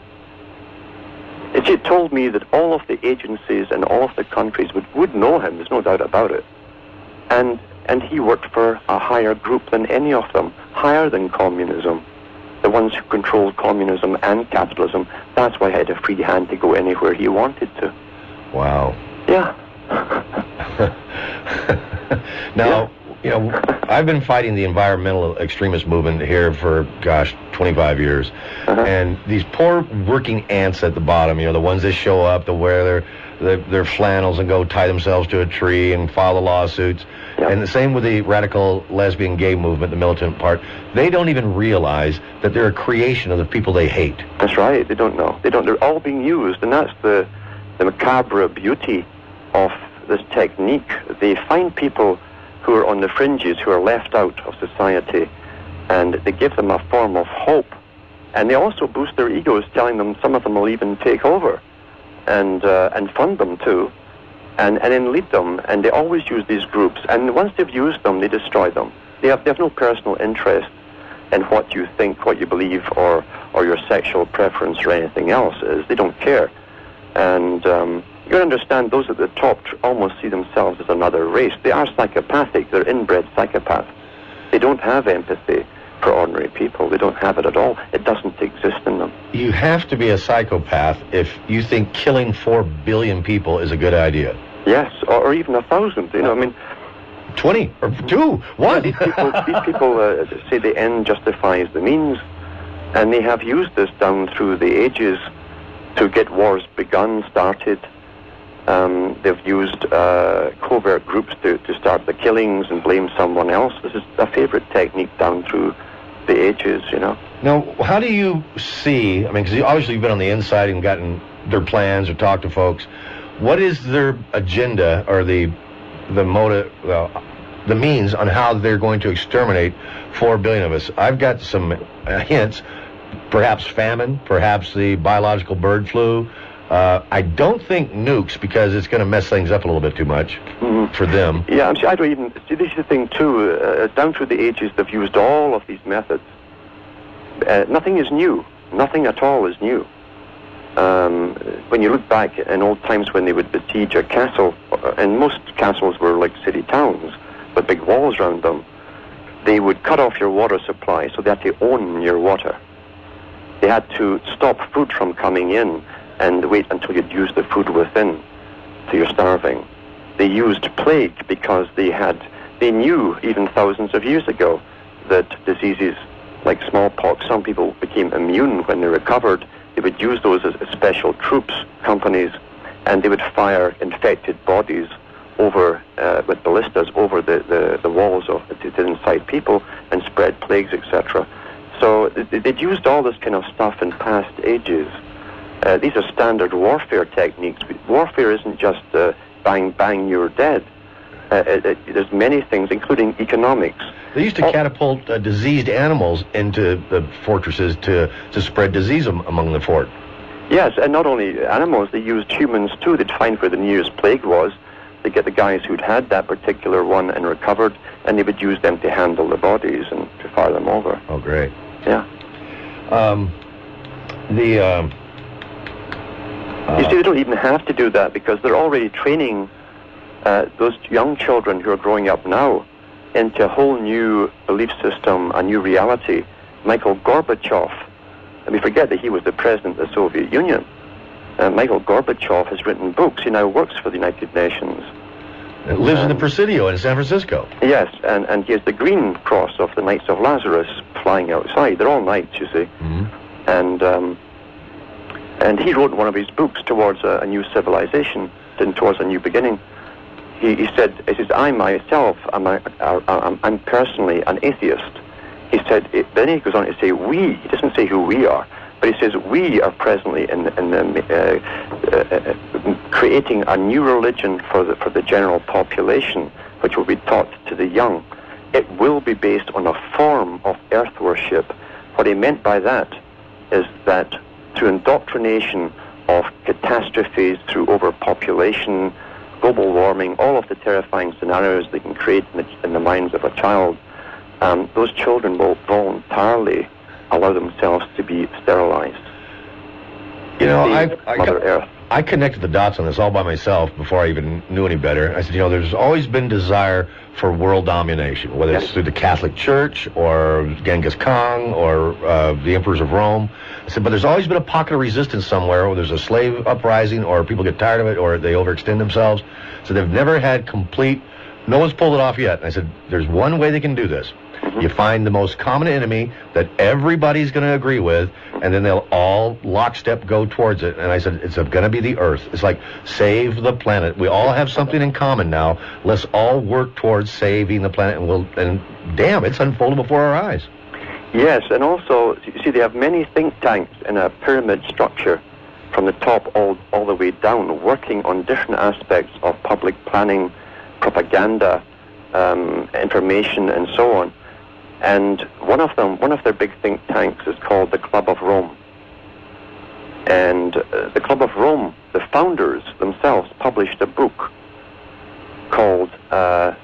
It told me that all of the agencies and all of the countries would know him, there's no doubt about it. And he worked for a higher group than any of them, higher than communism. The ones who controlled communism and capitalism. That's why he had a free hand to go anywhere he wanted to. Wow. Yeah. Now, you know, I've been fighting the environmental extremist movement here for, 25 years. And these poor working ants at the bottom, you know, the ones that show up, to wear their flannels and go tie themselves to a tree and file the lawsuits. Yep. And the same with the radical lesbian gay movement, the militant part. They don't even realize that they're a creation of the people they hate. That's right. They don't know. They're all being used, and that's the macabre beauty of this technique. They find people who are on the fringes, who are left out of society, and they give them a form of hope. And they also boost their egos, telling them some of them will even take over and fund them too, and then lead them. And they always use these groups. And once they've used them, they destroy them. They have no personal interest in what you think, what you believe, or your sexual preference or anything else is. They don't care. And you gotta understand, those at the top almost see themselves as another race. They are psychopathic. They're inbred psychopaths. They don't have empathy for ordinary people. They don't have it at all. It doesn't exist in them. You have to be a psychopath if you think killing 4 billion people is a good idea. Yes, or even 1,000. You know, I mean, 20 or 2, 1. Yeah, these people say the end justifies the means, and they have used this down through the ages to get wars begun, started. They've used covert groups to start the killings and blame someone else. This is a favorite technique down through the ages, you know. Now, how do you see, I mean, because obviously you've been on the inside and gotten their plans or talked to folks. What is their agenda or the motive, the means on how they're going to exterminate 4 billion of us? I've got some hints, perhaps famine, perhaps the biological bird flu. I don't think nukes, because it's going to mess things up a little bit too much for them. Yeah, I don't even see. This is the thing too. Down through the ages, they've used all of these methods. Nothing is new. Nothing at all is new. When you look back in old times when they would besiege a castle, and most castles were like city towns, with big walls around them, they would cut off your water supply, so they had to own your water. They had to stop food from coming in and wait until you'd used the food within, so you're starving. They used plague because they knew even thousands of years ago that diseases like smallpox, some people became immune when they recovered. They would use those as special troops companies, and they would fire infected bodies over with ballistas over the walls to inside people and spread plagues, etc. So they'd used all this kind of stuff in past ages. These are standard warfare techniques. Warfare isn't just bang, bang, you're dead. There's many things, including economics. They used to catapult diseased animals into the fortresses to spread disease among the fort. Yes, and not only animals, they used humans too. They'd find where the nearest plague was. They'd get the guys who'd had that particular one and recovered, and they would use them to handle the bodies and to fire them over. Oh, great. Yeah. You see, they don't even have to do that because they're already training those young children who are growing up now into a whole new belief system, a new reality. Michael Gorbachev, and we forget that he was the president of the Soviet Union. Michael Gorbachev has written books. He now works for the United Nations. It lives in the Presidio in San Francisco. Yes, and he has the green cross of the Knights of Lazarus flying outside. They're all knights, you see. Mm-hmm. And he wrote one of his books towards a new civilization, and towards a new beginning. He said, I myself, I'm personally an atheist. He said, then he goes on to say, we, he doesn't say who we are, but he says, we are presently creating a new religion for the general population, which will be taught to the young. It will be based on a form of earth worship. What he meant by that is that through indoctrination of catastrophes, through overpopulation, global warming, all of the terrifying scenarios they can create in the minds of a child, those children will voluntarily allow themselves to be sterilized. You know, Mother Earth. I connected the dots on this all by myself before I even knew any better. I said, you know, there's always been desire for world domination, whether it's through the Catholic Church or Genghis Khan or the emperors of Rome. I said, but there's always been a pocket of resistance somewhere, or there's a slave uprising, or people get tired of it, or they overextend themselves. So they've never had complete, no one's pulled it off yet. And I said, there's one way they can do this. Mm-hmm. You find the most common enemy that everybody's going to agree with, and then they'll all lockstep go towards it. And I said, it's going to be the Earth. It's like, save the planet. We all have something in common now. Let's all work towards saving the planet, and damn, it's unfolded before our eyes. Yes, and also, you see, they have many think tanks in a pyramid structure from the top all the way down, working on different aspects of public planning, propaganda, information, and so on. And one of their big think tanks is called the Club of Rome. And the Club of Rome, the founders themselves published a book called The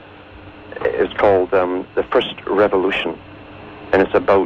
First Revolution, and it's about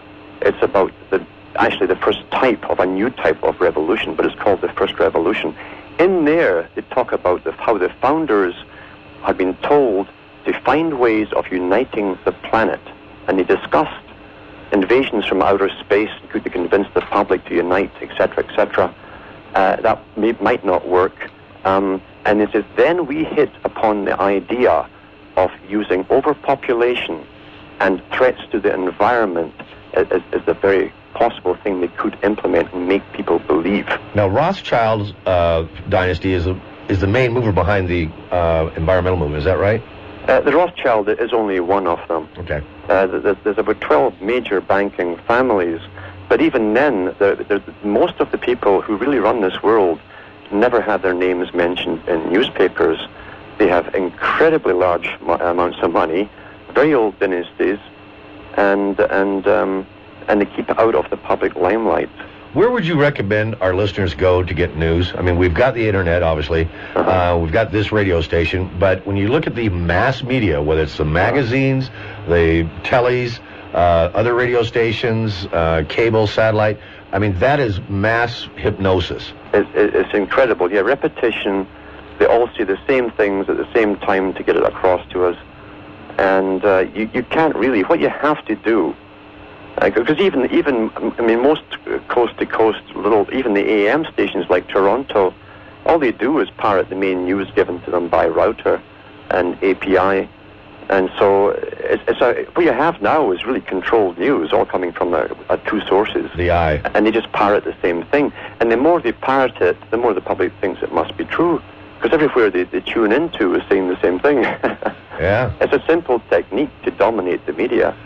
the first type of a new type of revolution, but it's called the First Revolution. In there, they talk about how the founders had been told to find ways of uniting the planet, and they discussed invasions from outer space, could they convince the public to unite, etc., etc. That might not work. And it says, then we hit upon the idea of using overpopulation and threats to the environment as the very possible thing they could implement and make people believe. Now, Rothschild's dynasty is the main mover behind the environmental movement, is that right? The Rothschild is only one of them. Okay. There's about 12 major banking families, but even then, most of the people who really run this world never have their names mentioned in newspapers. They have incredibly large amounts of money, very old dynasties, and they keep out of the public limelight. Where would you recommend our listeners go to get news? I mean, we've got the internet, obviously. We've got this radio station. But when you look at the mass media, whether it's the magazines, the tellies, other radio stations, cable, satellite, I mean, that is mass hypnosis. It's incredible. Yeah, repetition. They all see the same things at the same time to get it across to us. And you can't really. What you have to do, because even I mean, most coast to coast even the AM stations like Toronto, all they do is parrot the main news given to them by router and API, and so what you have now is really controlled news, all coming from two sources. The eye. And they just parrot the same thing, and the more they parrot it, the more the public thinks it must be true, because everywhere they tune into is saying the same thing. Yeah. It's a simple technique to dominate the media.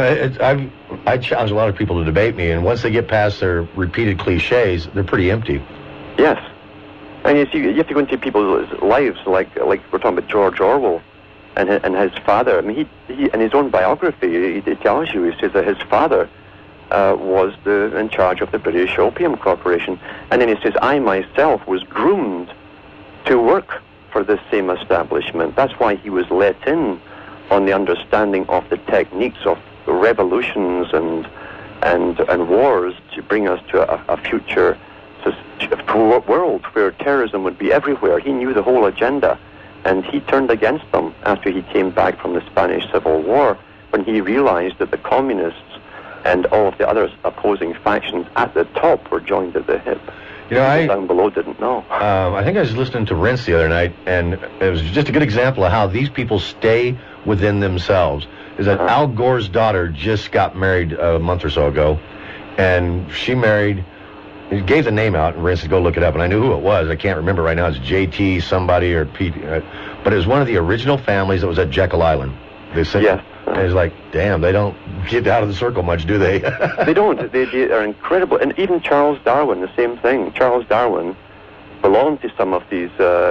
I challenge a lot of people to debate me, and once they get past their repeated cliches, they're pretty empty. Yes. And you have to go into people's lives, like we're talking about George Orwell and his father. I mean, he in his own biography, he tells you, he says that his father was in charge of the British Opium Corporation, and then he says, I myself was groomed to work for this same establishment. That's why he was let in on the understanding of the techniques of revolutions and wars to bring us to a future world where terrorism would be everywhere. He knew the whole agenda, and he turned against them after he came back from the Spanish Civil War, when he realized that the communists and all of the other opposing factions at the top were joined at the hip. You know, down below didn't know. I think I was listening to Rince the other night, and it was just a good example of how these people stay within themselves. Is that Al Gore's daughter just got married a month or so ago, and she married, he gave the name out, and Rince said, go look it up, and I knew who it was. I can't remember right now. It's JT somebody or Pete, but it was one of the original families that was at Jekyll Island. Yes. And it's like, damn, they don't get out of the circle much, do they? They don't. They are incredible. And even Charles Darwin, the same thing. Charles Darwin belonged to some of these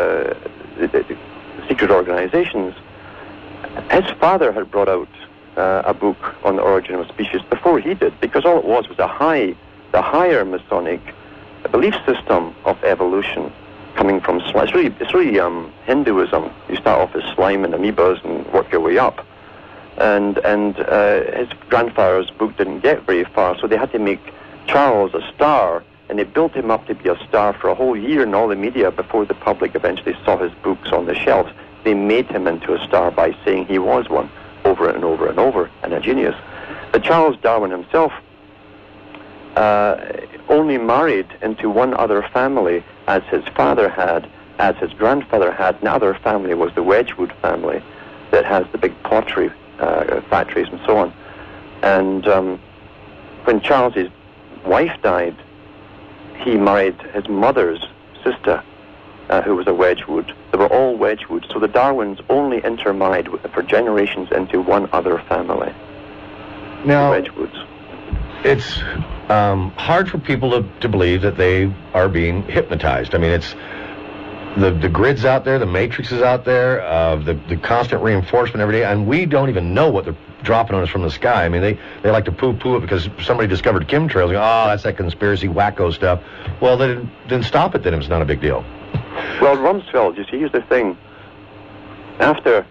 secret organizations. His father had brought out a book on the origin of species before he did, because all it was the higher Masonic belief system of evolution coming from slime. It's really Hinduism. You start off as slime and amoebas and work your way up. And his grandfather's book didn't get very far, so they had to make Charles a star, and they built him up to be a star for a whole year in all the media before the public eventually saw his books on the shelves. They made him into a star by saying he was one, over and over and over, and a genius. But Charles Darwin himself only married into one other family, as his father had, as his grandfather had. And the other family was the Wedgwood family that has the big pottery factories and so on. And when Charles's wife died, he married his mother's sister, who was a Wedgwood. They were all Wedgwood, so the Darwins only intermarried for generations into one other family. Now, the Wedgwoods. It's hard for people to believe that they are being hypnotized. I mean, the grid's out there, the matrix is out there, the constant reinforcement every day, and we don't even know what they're dropping on us from the sky. I mean, they like to poo-poo it because somebody discovered chemtrails. They go, oh, that's that conspiracy wacko stuff. Well, then stop it, then it's not a big deal. Well, Rumsfeld, you see, here's the thing. After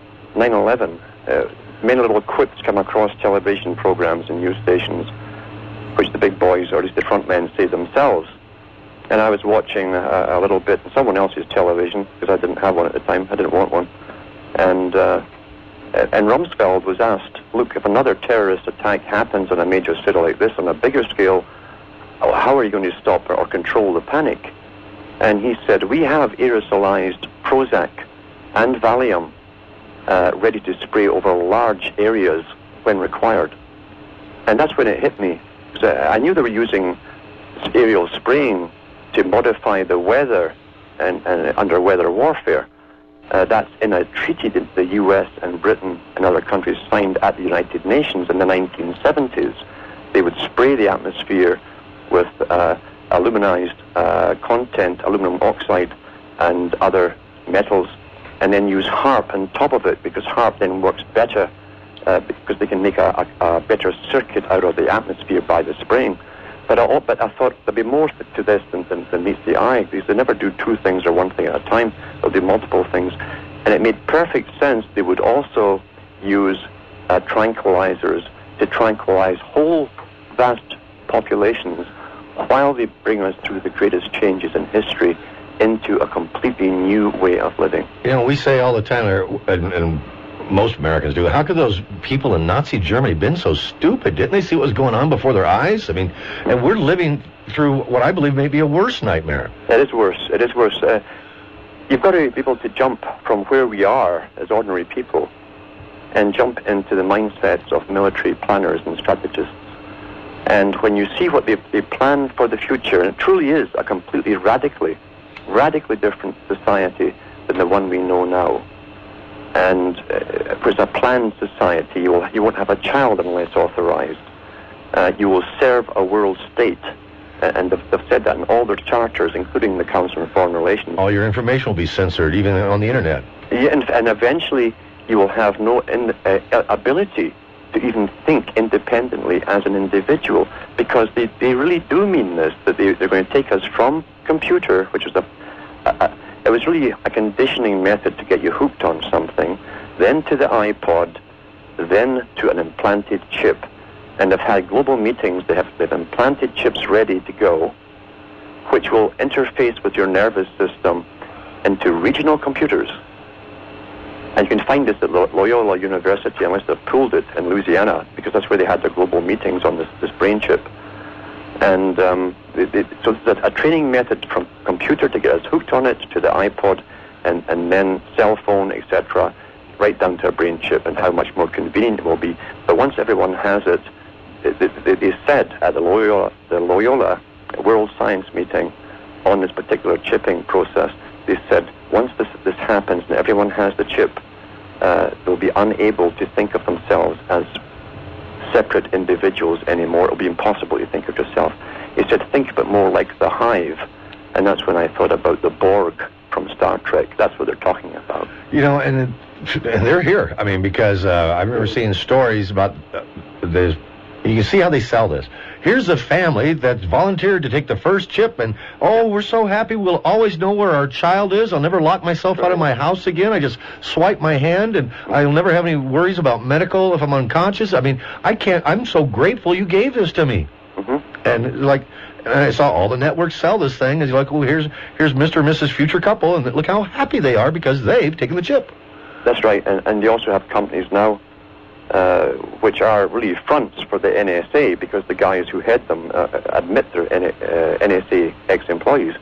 9/11, many little quips come across television programs and news stations, which the big boys, or at least the front men, say themselves. And I was watching a little bit on someone else's television, because I didn't have one at the time. I didn't want one. And Rumsfeld was asked, look, if another terrorist attack happens on a major city like this, on a bigger scale, how are you going to stop or control the panic? And he said, we have aerosolized Prozac and Valium ready to spray over large areas when required. And that's when it hit me. I knew they were using aerial spraying to modify the weather and under weather warfare. That's in a treaty that the US and Britain and other countries signed at the United Nations in the 1970s. They would spray the atmosphere with aluminized content, aluminum oxide and other metals, and then use HARP on top of it, because HARP then works better because they can make a better circuit out of the atmosphere by the spraying. But I thought there'd be more to this than meets the eye, because they never do two things or one thing at a time. They'll do multiple things. And it made perfect sense they would also use tranquilizers to tranquilize whole vast populations while they bring us through the greatest changes in history into a completely new way of living. You know, we say all the time, and most Americans do, how could those people in Nazi Germany been so stupid? Didn't they see what was going on before their eyes? I mean, and we're living through what I believe may be a worse nightmare. It is worse. It is worse. You've got to be able to jump from where we are as ordinary people and jump into the mindsets of military planners and strategists. And when you see what they plan for the future, and it truly is a completely radically different society than the one we know now. And if it's a planned society, you won't have a child unless authorized. You will serve a world state. And they've said that in all their charters, including the Council on Foreign Relations. All your information will be censored, even on the internet. Yeah, and eventually you will have no ability to even think independently as an individual, because they really do mean this, that they're going to take us from computer, which is it was really a conditioning method to get you hooked on something, then to the iPod, then to an implanted chip. And they've had global meetings. They've implanted chips ready to go, which will interface with your nervous system into regional computers. And you can find this at Loyola University, unless they've pulled it in Louisiana, because that's where they had their global meetings on this brain chip. And so it's a training method from computer to get us hooked on it, to the iPod, and then cell phone, etc., right down to a brain chip, and how much more convenient it will be. But once everyone has it, they said at the Loyola World Science Meeting on this particular chipping process, they said once this happens and everyone has the chip, they'll be unable to think of themselves as separate individuals anymore. It'll be impossible to think of yourself. He said, think of it more like the hive. And that's when I thought about the Borg from Star Trek. That's what they're talking about. You know, and they're here. I mean, because I remember seeing stories about this. You can see how they sell this. Here's a family that's volunteered to take the first chip, and oh, we're so happy. We'll always know where our child is. I'll never lock myself out of my house again. I just swipe my hand, and I'll never have any worries about medical if I'm unconscious. I mean, I'm so grateful you gave this to me. Mm-hmm. And I saw all the networks sell this thing, and you're like, well, here's Mr. and Mrs. Future Couple, and look how happy they are because they've taken the chip. That's right, and they also have companies now which are really fronts for the NSA, because the guys who head them admit they're NSA ex-employees,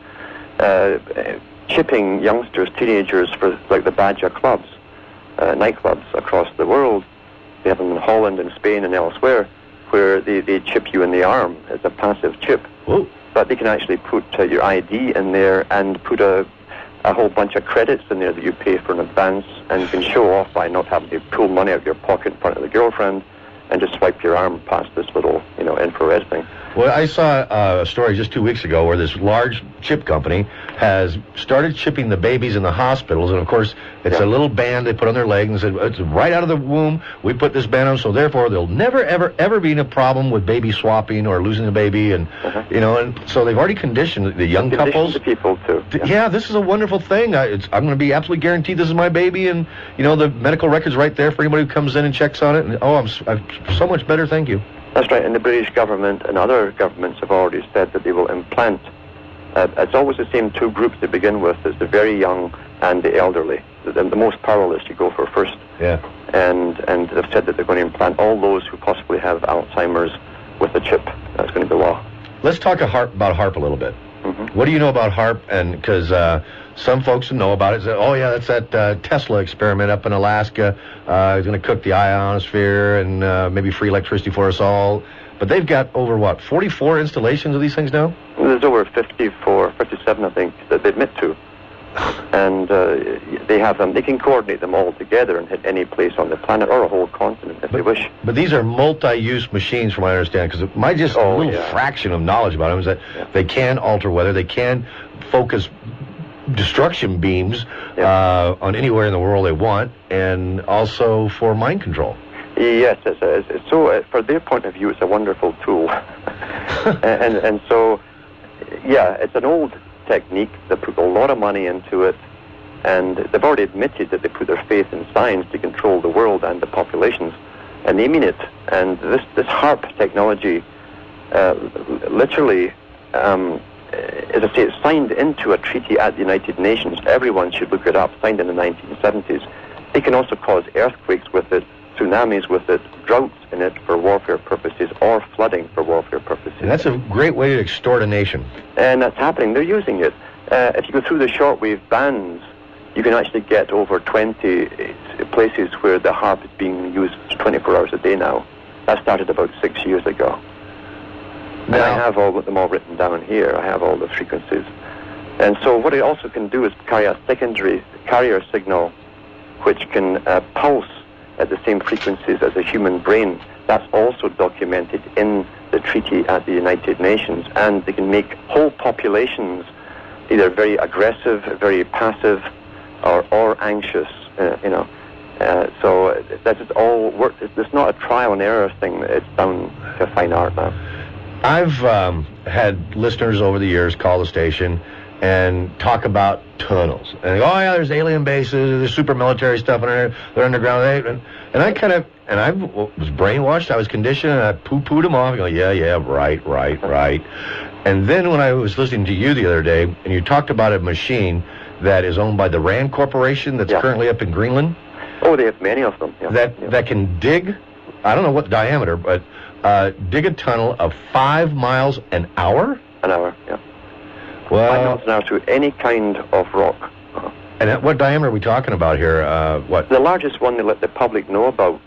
chipping youngsters, teenagers for like the Badger clubs, nightclubs across the world. They have them in Holland and Spain and elsewhere, where they chip you in the arm as a passive chip. Whoa. But they can actually put your ID in there and put a whole bunch of credits in there that you pay for in advance, and you can show off by not having to pull money out of your pocket in front of the girlfriend and just swipe your arm past this little, infrared thing. Well, I saw a story just 2 weeks ago where this large chip company has started chipping the babies in the hospitals, and of course, it's a little band they put on their leg and said, it's right out of the womb, we put this band on, so therefore there'll never, ever, ever be a problem with baby swapping or losing a baby, and, you know, and so they've already conditioned the young couples. The people, too. Yeah, this is a wonderful thing. I'm going to be absolutely guaranteed this is my baby, and, you know, the medical record's right there for anybody who comes in and checks on it, and, I'm so much better, thank you. That's right, and the British government and other governments have already said that they will implant. It's always the same two groups to begin with. It's the very young and the elderly. The most powerless you go for first. Yeah. And they've said that they're going to implant all those who possibly have Alzheimer's with a chip. That's going to be law. Let's talk about HAARP a little bit. What do you know about HAARP? And because some folks know about it say, oh yeah, that's that Tesla experiment up in Alaska. He's going to cook the ionosphere and maybe free electricity for us all. But they've got over, 44 installations of these things now? There's over 54, 57, I think, that they admit to. And they have them. They can coordinate them all together and hit any place on the planet or a whole continent if they wish. But these are multi-use machines, from what I understand, because my little fraction of knowledge about them is that they can alter weather, they can focus destruction beams on anywhere in the world they want, and also for mind control. Yes, it's so for their point of view, it's a wonderful tool, and so it's an old technique. They put a lot of money into it, and they've already admitted that they put their faith in science to control the world and the populations, and they mean it. And this HAARP technology, literally, as I say, it's signed into a treaty at the United Nations. Everyone should look it up. Signed in the 1970s. They can also cause earthquakes with it, tsunamis with it, droughts in it for warfare purposes, or flooding for warfare purposes. And that's a great way to extort a nation. And that's happening. They're using it. If you go through the shortwave bands, you can actually get over 20 places where the HAARP is being used 24 hours a day now. That started about 6 years ago. And I have them all written down here. I have all the frequencies. And so what it also can do is carry a secondary carrier signal which can pulse at the same frequencies as a human brain. That's also documented in the treaty at the United Nations, and they can make whole populations either very aggressive, very passive, or anxious, so that is all work. It's not a trial and error thing. It's down to fine art now. I've had listeners over the years call the station and talk about tunnels. And they go, oh yeah, there's alien bases, there's super military stuff in there, they're underground. And I was brainwashed, I was conditioned, and I poo-pooed them off. I go, yeah, right. And then when I was listening to you the other day, and you talked about a machine that is owned by the RAND Corporation that's currently up in Greenland. Oh, they have many of them. That can dig, I don't know what diameter, but dig a tunnel of 5 miles an hour? An hour, yeah. Well, 5 miles an hour through any kind of rock. And at what diameter are we talking about here? What? The largest one they let the public know about.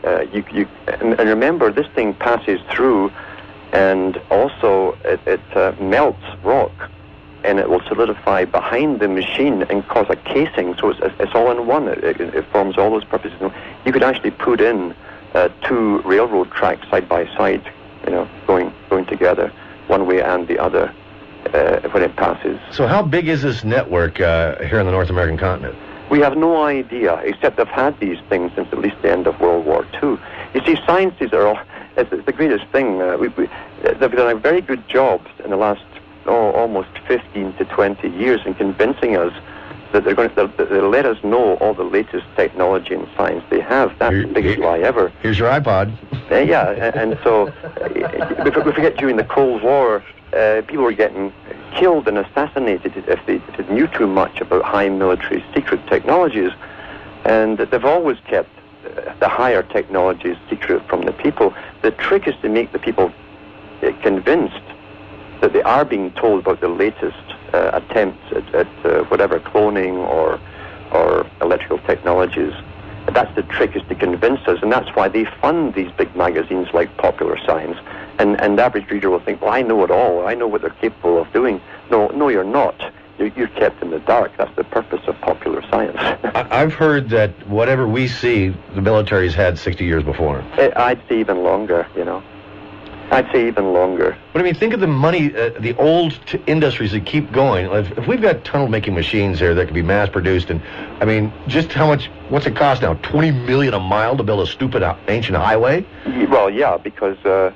And remember, this thing passes through, and also it melts rock, and it will solidify behind the machine and cause a casing. So it's all in one. It forms all those purposes. You could actually put in 2 railroad tracks side by side, going together, one way and the other. When it passes. So how big is this network here on the North American continent? We have no idea, except they've had these things since at least the end of World War II. You see, scientists it's the greatest thing. They've done a very good job in the last almost 15 to 20 years in convincing us that they'll let us know all the latest technology and science they have. That's the biggest lie ever. Here's your iPod. And so we forget during the Cold War, people were getting killed and assassinated if they knew too much about high military secret technologies. And they've always kept the higher technologies secret from the people. The trick is to make the people convinced that they are being told about the latest attempts at whatever cloning or electrical technologies. That's the trick, is to convince us, and that's why they fund these big magazines like Popular Science. And the average reader will think, well, I know it all. I know what they're capable of doing. No, you're not. You're kept in the dark. That's the purpose of Popular Science. I've heard that whatever we see, the military's had 60 years before. I'd say even longer, I'd say even longer. But I mean, think of the money, the old industries that keep going. If we've got tunnel-making machines here that can be mass-produced, and I mean, just what's it cost now? $20 million a mile to build a stupid ancient highway? Well, yeah, because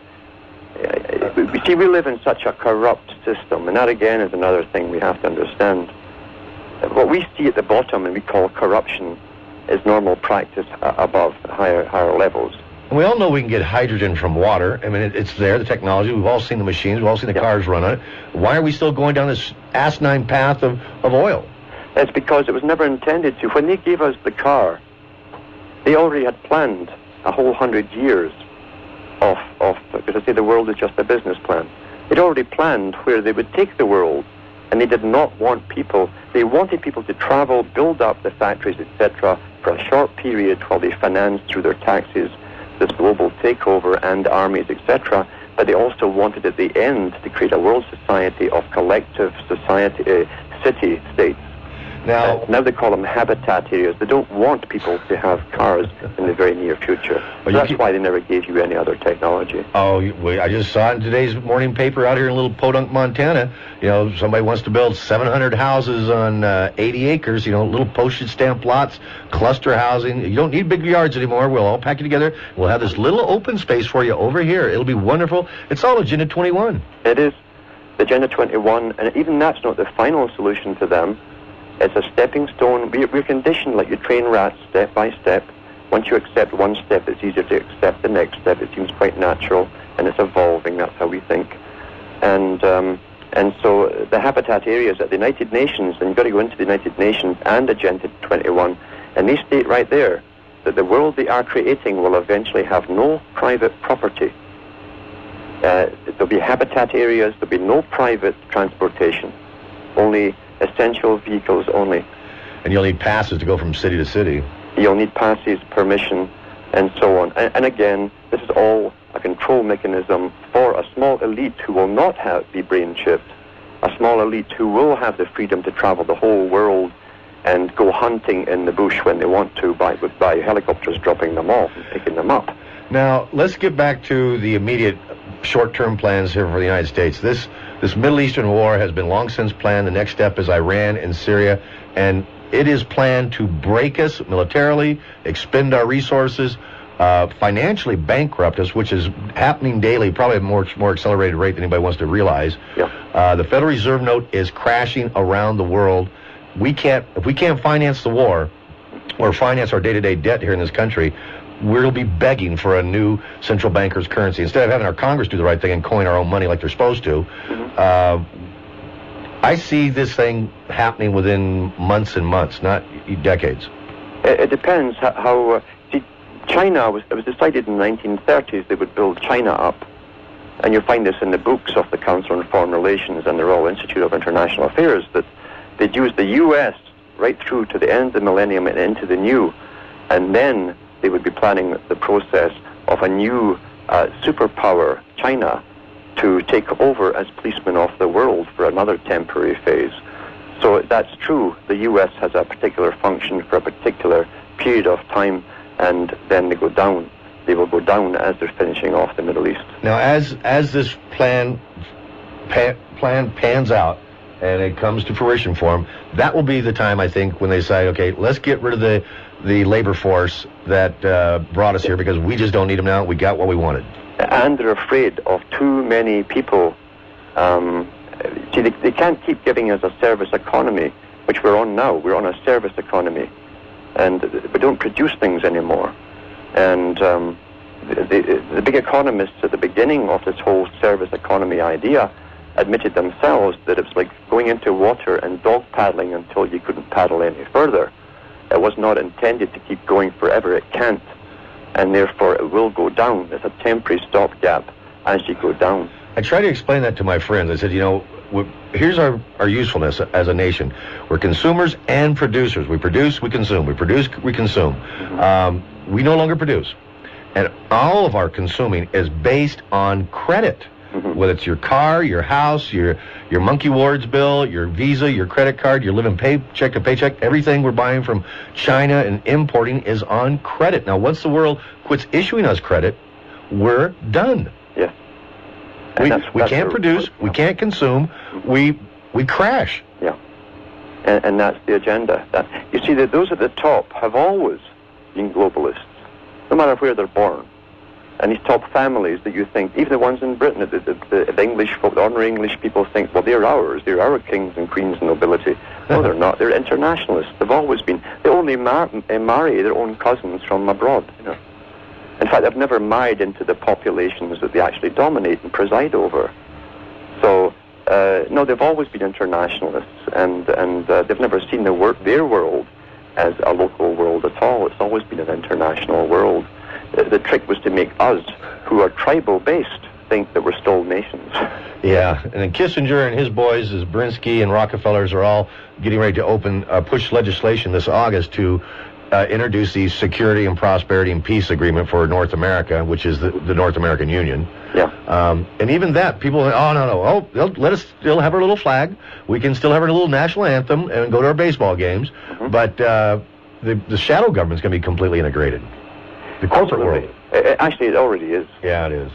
we live in such a corrupt system, and that again is another thing we have to understand. What we see at the bottom, and we call corruption, is normal practice above higher levels. And we all know we can get hydrogen from water. I mean, it's there, the technology. We've all seen the machines. We've all seen the cars run on it. Why are we still going down this asinine path of oil? It's because it was never intended to. When they gave us the car, they already had planned a whole 100 years of because I say the world is just a business plan. They'd already planned where they would take the world, and they did not want people. They wanted people to travel, build up the factories, etc., for a short period while they financed through their taxes this global takeover and armies, etc. But they also wanted at the end to create a world society of collective society, city-states. Now they call them habitat areas. They don't want people to have cars in the very near future. So that's why they never gave you any other technology. Oh, I just saw in today's morning paper out here in little Podunk, Montana, you know, somebody wants to build 700 houses on 80 acres, you know, little postage stamp lots, cluster housing. You don't need big yards anymore. We'll all pack it together. We'll have this little open space for you over here. It'll be wonderful. It's all Agenda 21. It is. Agenda 21, and even that's not the final solution to them. It's a stepping stone. We're conditioned like you train rats step by step. Once you accept one step, it's easier to accept the next step. It seems quite natural, and it's evolving. That's how we think. And so the habitat areas at the United Nations, and you've got to go into the United Nations and Agenda 21, and they state right there that the world they are creating will eventually have no private property. There'll be habitat areas. There'll be no private transportation. Only essential vehicles only. And you'll need passes to go from city to city. You'll need passes, permission, and so on. And again, this is all a control mechanism for a small elite who will not be brain chipped, a small elite who will have the freedom to travel the whole world and go hunting in the bush when they want to by helicopters dropping them off and picking them up. Now, let's get back to the immediate short-term plans here for the United States. This Middle Eastern war has been long since planned. The next step is Iran and Syria, and it is planned to break us militarily, expend our resources, financially bankrupt us, which is happening daily, probably at a more accelerated rate than anybody wants to realize. Yeah. The Federal Reserve note is crashing around the world. If we can't finance the war or finance our day-to-day debt here in this country, we'll be begging for a new central banker's currency. Instead of having our Congress do the right thing and coin our own money like they're supposed to, I see this thing happening within months and months, not decades. It depends how... see, China, it was decided in the 1930s they would build China up. And you'll find this in the books of the Council on Foreign Relations and the Royal Institute of International Affairs, that they'd use the U.S. right through to the end of the millennium and into the new. And then they would be planning the process of a new superpower, China, to take over as policeman of the world for another temporary phase. So that's true. The U.S. has a particular function for a particular period of time, and then they go down. They will go down as they're finishing off the Middle East. Now, as this plan pans out, and it comes to fruition for them, that will be the time, I think, when they say, okay, let's get rid of the labor force that brought us here because we just don't need them now. We got what we wanted. And they're afraid of too many people. See, they can't keep giving us a service economy, which we're on now. We're on a service economy, and we don't produce things anymore. And the big economists at the beginning of this whole service economy idea admitted themselves that it's like going into water and dog paddling until you couldn't paddle any further. It was not intended to keep going forever. It can't. And therefore it will go down. It's a temporary stopgap as you go down. I try to explain that to my friends. I said, you know, here's our usefulness as a nation. We're consumers and producers. We produce, we consume. We produce, we consume. We no longer produce. And all of our consuming is based on credit. Whether it's your car, your house, your Monkey Ward's bill, your Visa, your credit card, you're living paycheck to paycheck, everything we're buying from China and importing is on credit. Now, once the world quits issuing us credit, we're done. Yes. We can't produce, we can't consume, we crash. Yeah. And that's the agenda. You see, that those at the top have always been globalists, no matter where they're born. And these top families that you think, even the ones in Britain, the English folk, the ordinary English people think, well, they're ours. They're our kings and queens and nobility. No, they're not. They're internationalists. They've always been. They only marry their own cousins from abroad. You know. In fact, they've never married into the populations that they actually dominate and preside over. So, no, they've always been internationalists, and they've never seen their world as a local world at all. It's always been an international world. The trick was to make us, who are tribal-based, think that we're still nations. Yeah, and then Kissinger and his boys, as Brinsky and Rockefellers, are all getting ready to push legislation this August to introduce the Security and Prosperity and Peace Agreement for North America, which is the North American Union. Yeah. And even that, people think, oh, no. Oh, they'll let us still have our little flag. We can still have our little national anthem and go to our baseball games. Mm-hmm. But the shadow government's going to be completely integrated. The corporate world. Actually, it already is. Yeah, it is.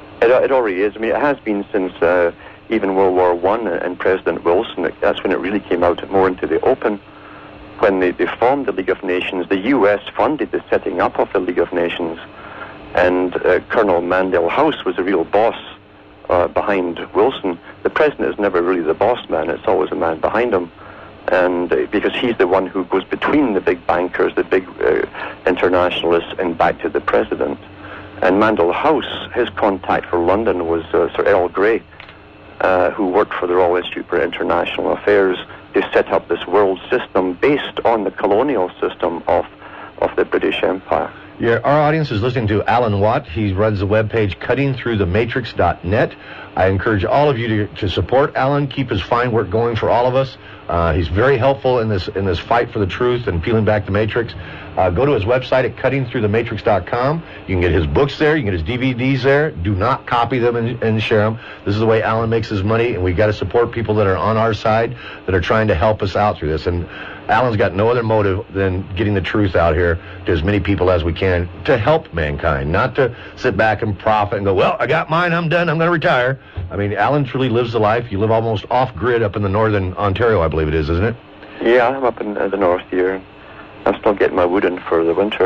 It already is. I mean, it has been since even World War I and President Wilson. That's when it really came out more into the open. When they formed the League of Nations, the U.S. funded the setting up of the League of Nations, and Colonel Mandel House was the real boss behind Wilson. The president is never really the boss man. It's always a man behind him. And because he's the one who goes between the big bankers, the big internationalists, and back to the president. And Mandel House, his contact for London was Sir Earl Grey, who worked for the Royal Institute for International Affairs to set up this world system based on the colonial system of the British Empire. Yeah, our audience is listening to Alan Watt. He runs the webpage cuttingthroughthematrix.net. I encourage all of you to support Alan, keep his fine work going for all of us. He's very helpful in this fight for the truth and peeling back the matrix. Go to his website at cuttingthroughthematrix.com. You can get his books there. You can get his DVDs there. Do not copy them and share them. This is the way Alan makes his money, and we've got to support people that are on our side that are trying to help us out through this. And Alan's got no other motive than getting the truth out here to as many people as we can to help mankind, not to sit back and profit and go, well, I got mine, I'm done, I'm going to retire. I mean, Alan truly lives the life. You live almost off-grid up in the northern Ontario, I believe it is, isn't it? Yeah, I'm up in the north here. I'm still getting my wood in for the winter.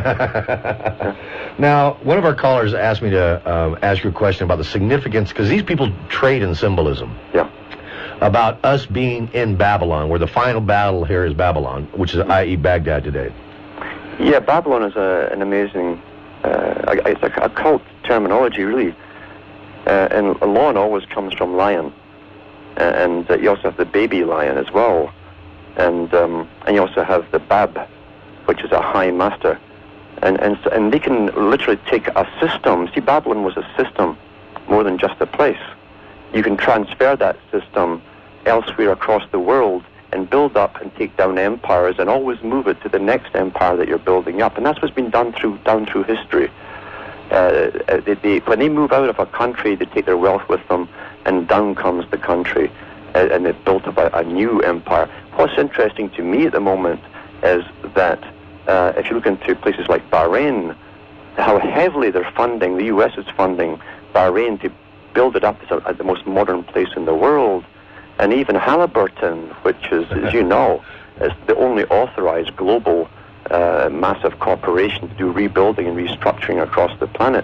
Now, one of our callers asked me to ask you a question about the significance, because these people trade in symbolism. Yeah. About us being in Babylon, where the final battle here is Babylon, which is i.e. Baghdad today. Yeah, Babylon is an amazing, it's a cult terminology, really. And lion always comes from lion. And you also have the baby lion as well. And you also have the Bab, which is a high master. And they can literally take a system. See, Babylon was a system more than just a place. You can transfer that system elsewhere across the world and build up and take down empires and always move it to the next empire that you're building up. And that's what's been done down through history. When they move out of a country, they take their wealth with them, and down comes the country, and they've built up a new empire. What's interesting to me at the moment is that if you look into places like Bahrain, how heavily they're funding, the U.S. is funding Bahrain to build it up as the most modern place in the world. And even Halliburton, which is, as you know, is the only authorized global massive corporation to do rebuilding and restructuring across the planet.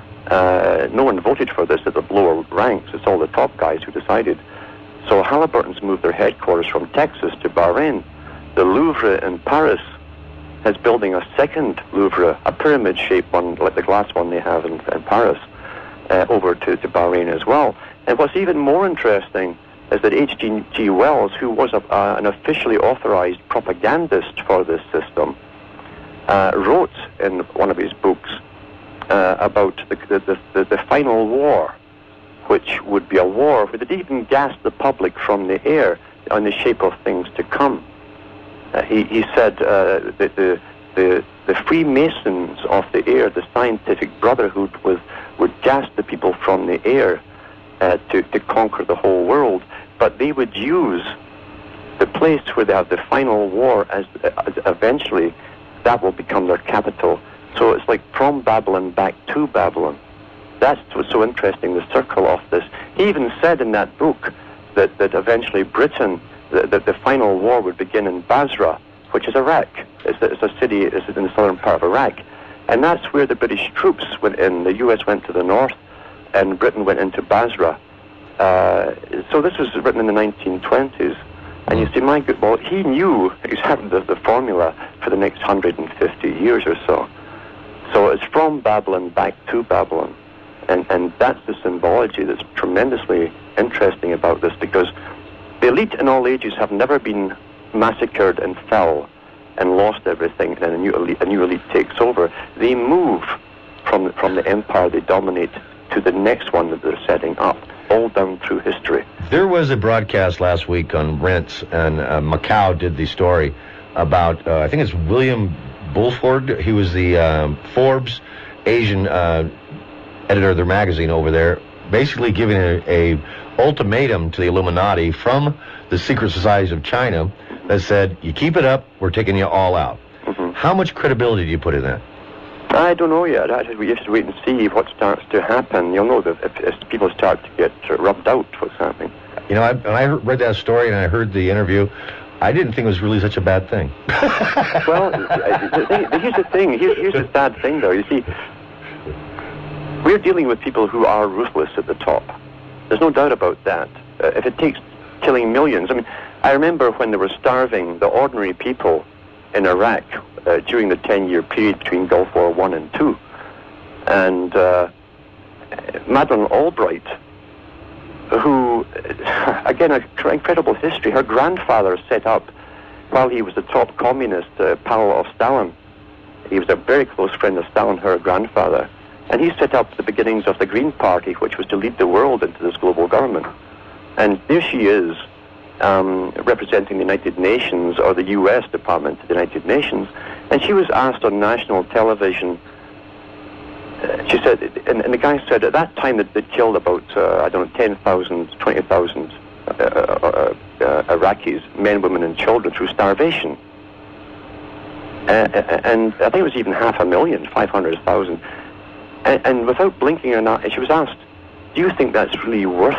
No one voted for this at the lower ranks. It's all the top guys who decided. So Halliburton's moved their headquarters from Texas to Bahrain. The Louvre in Paris is building a second Louvre, a pyramid-shaped one, like the glass one they have in Paris, over to Bahrain as well. And what's even more interesting is that H.G. Wells, who was an officially authorized propagandist for this system, wrote in one of his books about the final war, which would be a war where they even gassed the public from the air on the shape of things to come. He said that the Freemasons of the air, the scientific brotherhood, would gas the people from the air to conquer the whole world, but they would use the place where they have the final war as eventually that will become their capital. So it's like from Babylon back to Babylon. that's what's so interesting, the circle of this. He even said in that book that eventually Britain, that the final war would begin in Basra, which is Iraq. It's a city, it's in the southern part of Iraq. And that's where the British troops went in. The US went to the north, and Britain went into Basra. So this was written in the 1920s. And you see, well, he knew exactly the formula for the next 150 years or so. So it's from Babylon back to Babylon. And that's the symbology that's tremendously interesting about this, because the elite in all ages have never been massacred and fell and lost everything, and a new elite takes over. They move from the empire they dominate to the next one that they're setting up, all down through history. There was a broadcast last week on Rents, and Macau did the story about, I think it's William Bulford. He was the Forbes Asian editor of their magazine over there, basically giving a ultimatum to the Illuminati from the secret societies of China that said, you keep it up, we're taking you all out. Mm-hmm. How much credibility do you put in that? I don't know yet. We have to wait and see what starts to happen. You'll know that if people start to get rubbed out, what's happening. You know, when I read that story and I heard the interview, I didn't think it was really such a bad thing. Well, here's the thing. Here's the sad thing, though. You see, we're dealing with people who are ruthless at the top. There's no doubt about that. If it takes killing millions, I mean, I remember when they were starving the ordinary people in Iraq during the 10-year period between Gulf War I and II. And Madeleine Albright, who, again, an incredible history. Her grandfather set up, while he was the top communist pal of Stalin. He was a very close friend of Stalin, her grandfather. And he set up the beginnings of the Green Party, which was to lead the world into this global government. And there she is, representing the United Nations, or the U.S. Department of the United Nations, and she was asked on national television, she said, and the guy said at that time that they'd killed about, 10,000, 20,000 Iraqis, men, women and children, through starvation. And I think it was even 500,000, 500,000. And without blinking an eye, she was asked, do you think that's really worth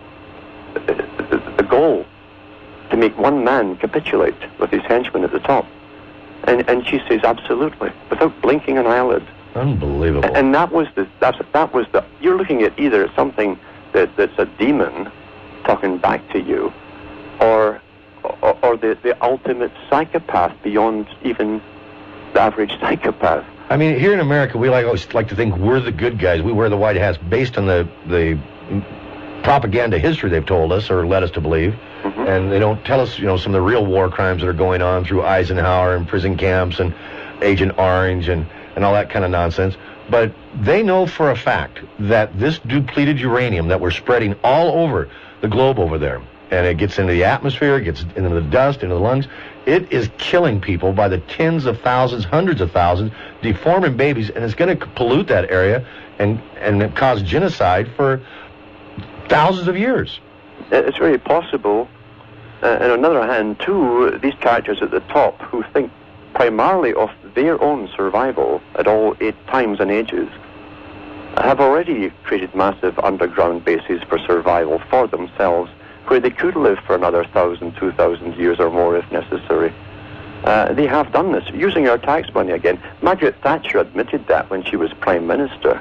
the goal to make one man capitulate with his henchmen at the top? And she says, absolutely, without blinking an eyelid. Unbelievable. And that was the. You're looking at either something that's a demon talking back to you, or the ultimate psychopath beyond even the average psychopath. I mean, here in America, we always like to think we're the good guys. We wear the white hats based on the propaganda history they've told us or led us to believe. Mm-hmm. And they don't tell us, some of the real war crimes that are going on through Eisenhower and prison camps and Agent Orange and all that kind of nonsense. But they know for a fact that this depleted uranium that we're spreading all over the globe over there, and it gets into the atmosphere, it gets into the dust, into the lungs, it is killing people by the tens of thousands, hundreds of thousands, deforming babies, and it's going to pollute that area and cause genocide for thousands of years. It's very possible. And on the other hand, too, these characters at the top who think primarily of their own survival at all times and ages have already created massive underground bases for survival for themselves, where they could live for another 1,000, 2,000 years or more if necessary. They have done this, using our tax money again. Margaret Thatcher admitted that when she was Prime Minister.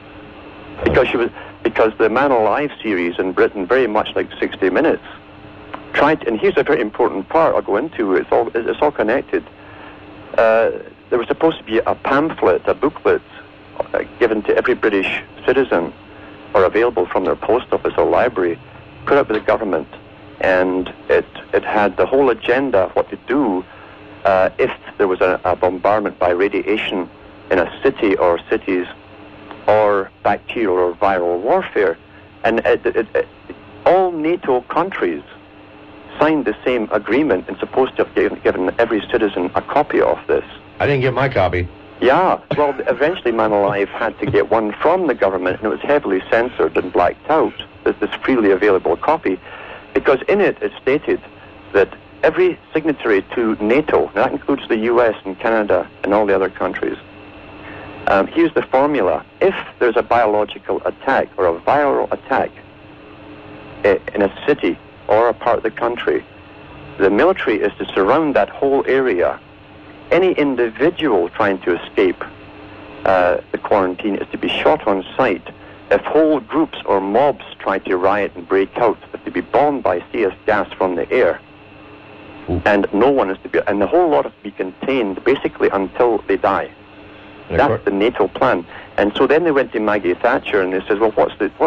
Because the Man Alive series in Britain, very much like 60 Minutes, and here's a very important part I'll go into, it's all connected. There was supposed to be a pamphlet, a booklet, given to every British citizen, or available from their post office or library, put up by the government, and it had the whole agenda of what to do if there was a bombardment by radiation in a city or cities, or bacterial or viral warfare. And all NATO countries signed the same agreement and supposed to have given every citizen a copy of this. I didn't get my copy. Yeah, well, eventually Man Alive had to get one from the government, and it was heavily censored and blacked out, this freely available copy, because in it stated that every signatory to NATO, and that includes the US and Canada and all the other countries, Here's the formula. If there's a biological attack or a viral attack in a city or a part of the country, the military is to surround that whole area. Any individual trying to escape the quarantine is to be shot on sight. If whole groups or mobs try to riot and break out, they're to be bombed by CS gas from the air. And no one is to be, and the whole lot is to be contained basically until they die. That's the NATO plan. And so then they went to Maggie Thatcher and they said, well, what's the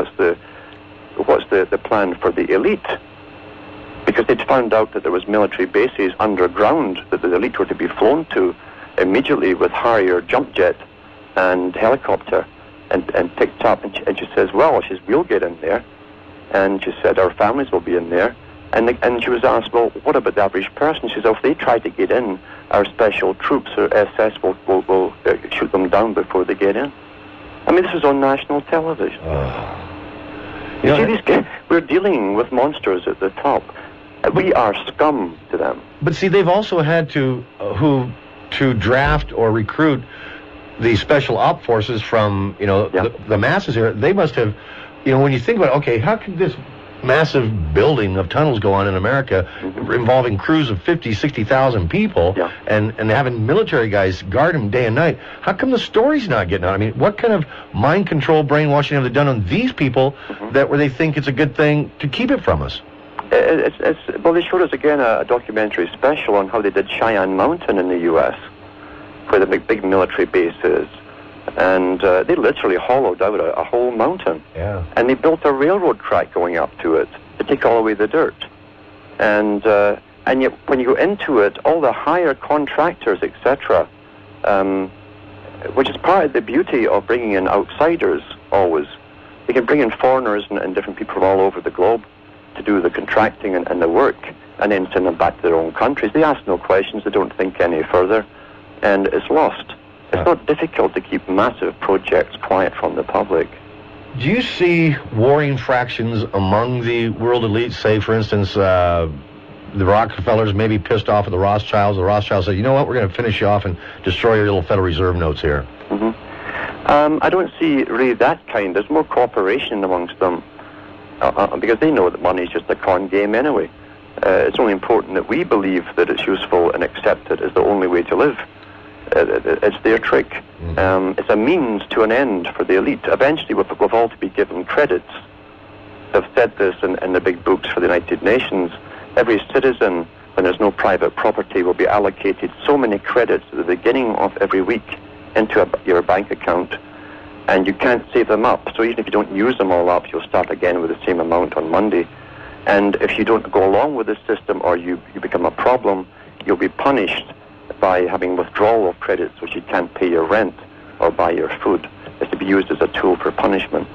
plan for the elite? Because they'd found out that there was military bases underground that the elite were to be flown to immediately with Harrier jump jet and helicopter and picked up. And she says, well, we'll get in there. And she said, our families will be in there. And she was asked, well, what about the average person? She says, if they try to get in, our special troops or SS will shoot them down before they get in. I mean, this is on national television. You see, these guys, we're dealing with monsters at the top. We are scum to them. But see, they've also had to draft or recruit the special op forces from, the masses here. They must have, when you think about, okay, how could this massive building of tunnels go on in America involving crews of 50, 60,000 people and having military guys guard them day and night? How come the story's not getting out? I mean, what kind of mind control brainwashing have they done on these people that where they think it's a good thing to keep it from us? Well, they showed us again a documentary special on how they did Cheyenne Mountain in the U.S., where the big military base is. And they literally hollowed out a whole mountain. Yeah. And they built a railroad track going up to it to take all away the dirt. And yet, when you go into it, all the higher contractors, etc., which is part of the beauty of bringing in outsiders always. They can bring in foreigners and different people from all over the globe to do the contracting and the work, and then send them back to their own countries. They ask no questions, they don't think any further, and it's lost. It's not difficult to keep massive projects quiet from the public. Do you see warring fractions among the world elites? Say, for instance, the Rockefellers may be pissed off at the Rothschilds. The Rothschilds say, you know what, we're going to finish you off and destroy your little Federal Reserve notes here. I don't see really that kind. There's more cooperation amongst them. Because they know that money is just a con game anyway. It's only important that we believe that it's useful and accept it as the only way to live. It's their trick. It's a means to an end for the elite. Eventually, we've all to be given credits. I've said this in the big books for the United Nations. Every citizen, when there's no private property, will be allocated so many credits at the beginning of every week into your bank account. And you can't save them up. So even if you don't use them all up, you'll start again with the same amount on Monday. And if you don't go along with the system or you become a problem, you'll be punished by having withdrawal of credits, which you can't pay your rent or buy your food. It's to be used as a tool for punishment.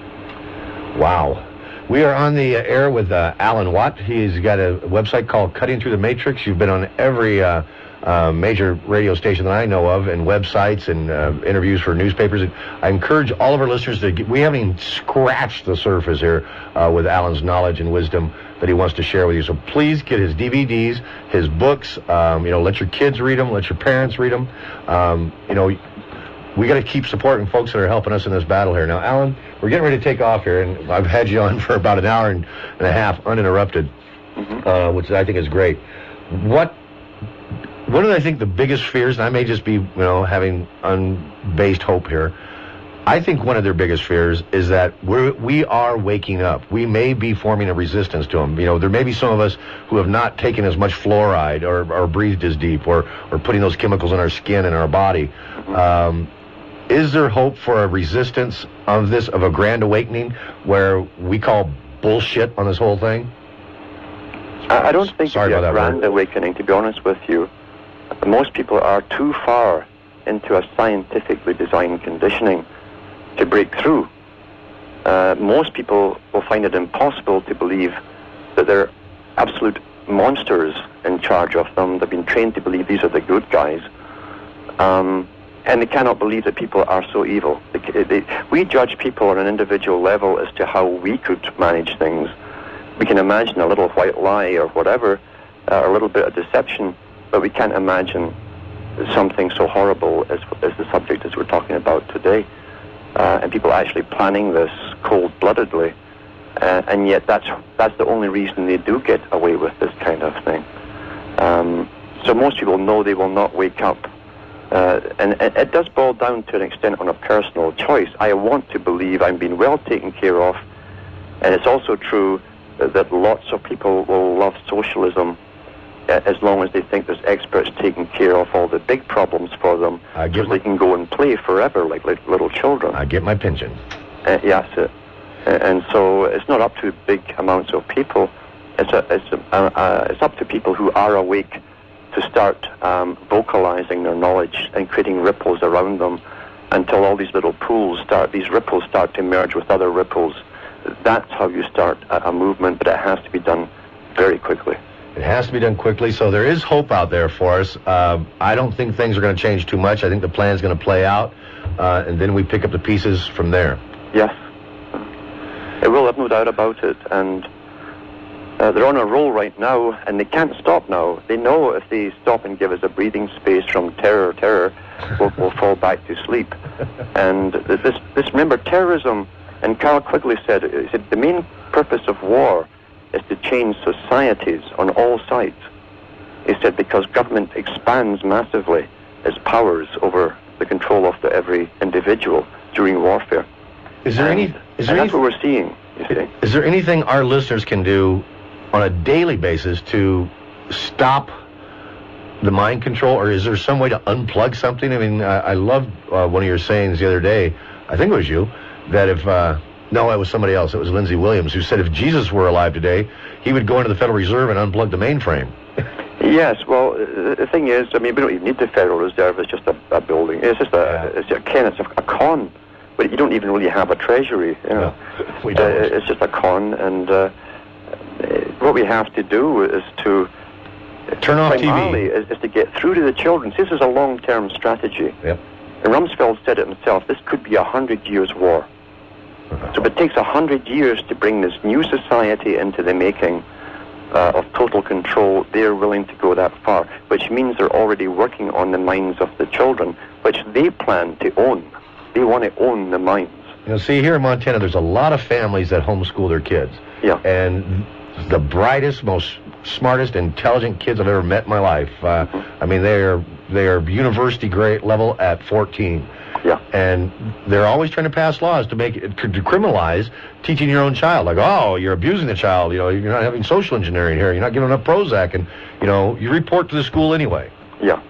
Wow. We are on the air with Alan Watt. He's got a website called Cutting Through the Matrix. You've been on every major radio station that I know of, and websites and interviews for newspapers. I encourage all of our listeners to we haven't even scratched the surface here with Alan's knowledge and wisdom that he wants to share with you. So please get his DVDs, his books. Let your kids read them, let your parents read them. We got to keep supporting folks that are helping us in this battle here. Now, Alan, we're getting ready to take off here, and I've had you on for about an hour and a half uninterrupted, which I think is great. What are, I think, the biggest fears, and I may just be, having unbased hope here. I think one of their biggest fears is that we are waking up. We may be forming a resistance to them. There may be some of us who have not taken as much fluoride or breathed as deep or putting those chemicals in our skin and our body. Is there hope for a resistance of a grand awakening where we call bullshit on this whole thing? I don't think it'll be a grand awakening, to be honest with you. Most people are too far into a scientifically designed conditioning to break through. Most people will find it impossible to believe that they're absolute monsters in charge of them. They've been trained to believe these are the good guys. And they cannot believe that people are so evil. We judge people on an individual level as to how we could manage things. We can imagine a little white lie or whatever, a little bit of deception, but we can't imagine something so horrible as the subject as we're talking about today, and people actually planning this cold-bloodedly, and yet that's the only reason they do get away with this kind of thing. So most people know they will not wake up, and it does boil down to an extent on a personal choice. I want to believe I'm being well taken care of, and it's also true that lots of people will love socialism as long as they think there's experts taking care of all the big problems for them, so they can go and play forever like little children. I get my pension. Yes, and so it's not up to big amounts of people. It's up to people who are awake to start vocalizing their knowledge and creating ripples around them until all these little these ripples start to merge with other ripples. That's how you start a movement, but it has to be done very quickly. It has to be done quickly, so there is hope out there for us. I don't think things are going to change too much. I think the plan is going to play out, and then we pick up the pieces from there. Yes. It will, have no doubt about it, and they're on a roll right now, and they can't stop now. They know if they stop and give us a breathing space from terror, we'll fall back to sleep. And remember, terrorism, and Carl Quigley said the main purpose of war is to change societies on all sides. He said because government expands massively its powers over the control of every individual during warfare. That's what we're seeing, you see. Is there anything our listeners can do on a daily basis to stop the mind control, or is there some way to unplug something? I mean, I loved one of your sayings the other day, I think it was you, that if... No, it was somebody else. It was Lindsey Williams, who said if Jesus were alive today, he would go into the Federal Reserve and unplug the mainframe. Yes, well, the thing is, I mean, we don't even need the Federal Reserve. It's just a building. It's just it's a con. But you don't even really have a treasury. You know? No, we don't. It's just a con, and what we have to do is to turn off primarily TV. Is to get through to the children. See, this is a long-term strategy. Yep. And Rumsfeld said it himself. This could be 100 years' war. So it takes 100 years to bring this new society into the making of total control. They're willing to go that far, which means they're already working on the minds of the children, which they plan to own. They want to own the minds. You know, see, here in Montana, there's a lot of families that homeschool their kids. Yeah. And the brightest, most smartest, intelligent kids I've ever met in my life. I mean, they are university grade level at 14. Yeah. And they're always trying to pass laws to make it, to criminalize teaching your own child. Like, oh, you're abusing the child. You know, you're not having social engineering here. You're not giving enough Prozac, and you know, you report to the school anyway. Yeah.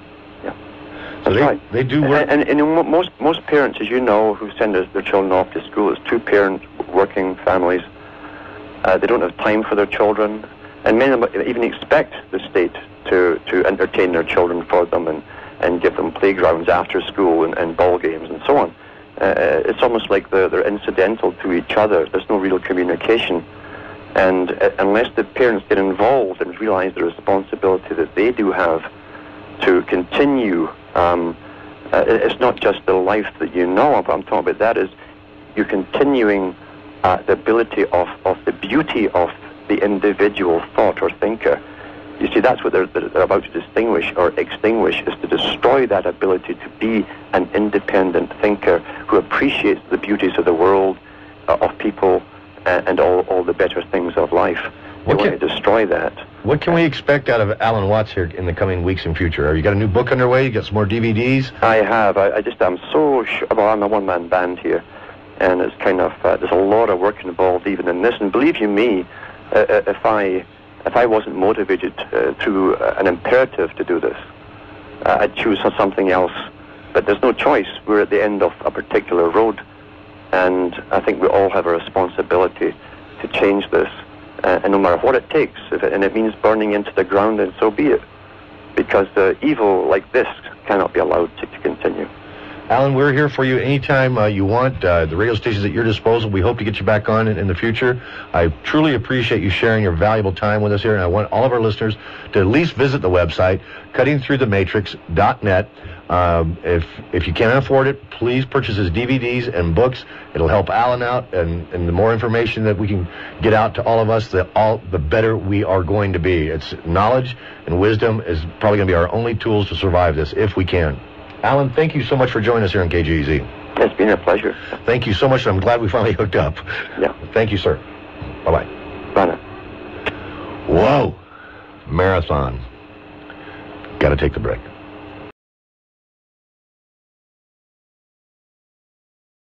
So they do work. And most parents, as you know, who send their children off to school, it's two-parent working families. They don't have time for their children, and many of them even expect the state to entertain their children for them and give them playgrounds after school and ball games and so on. It's almost like they're incidental to each other. There's no real communication. And unless the parents get involved and realize the responsibility that they do have to continue, it's not just the life that you know of. I'm talking about that is you're continuing the ability of the beauty of the individual thought or thinker. You see, that's what they're about to distinguish or extinguish, is to destroy that ability to be an independent thinker who appreciates the beauties of the world, of people, and all the better things of life. They want to destroy that. What can we expect out of Alan Watts here in the coming weeks and future? Have you got a new book underway? You got some more DVDs? I have. I'm so sure. Well, I'm a one-man band here, and it's kind of there's a lot of work involved even in this. And believe you me, if I wasn't motivated through an imperative to do this, I'd choose something else. But there's no choice. We're at the end of a particular road, and I think we all have a responsibility to change this, and no matter what it takes, and it means burning into the ground, and so be it, because evil like this cannot be allowed to continue. Alan, we're here for you anytime you want. The radio station's at your disposal. We hope to get you back on in the future. I truly appreciate you sharing your valuable time with us here, and I want all of our listeners to at least visit the website, cuttingthroughthematrix.net. If you can't afford it, please purchase his DVDs and books. It'll help Alan out, and the more information that we can get out to all of us, the better we are going to be. It's knowledge and wisdom is probably going to be our only tools to survive this, if we can. Alan, thank you so much for joining us here on KGEZ. It's been a pleasure. Thank you so much. I'm glad we finally hooked up. Yeah. Thank you, sir. Bye-bye. Bye now. Whoa. Marathon. Got to take the break.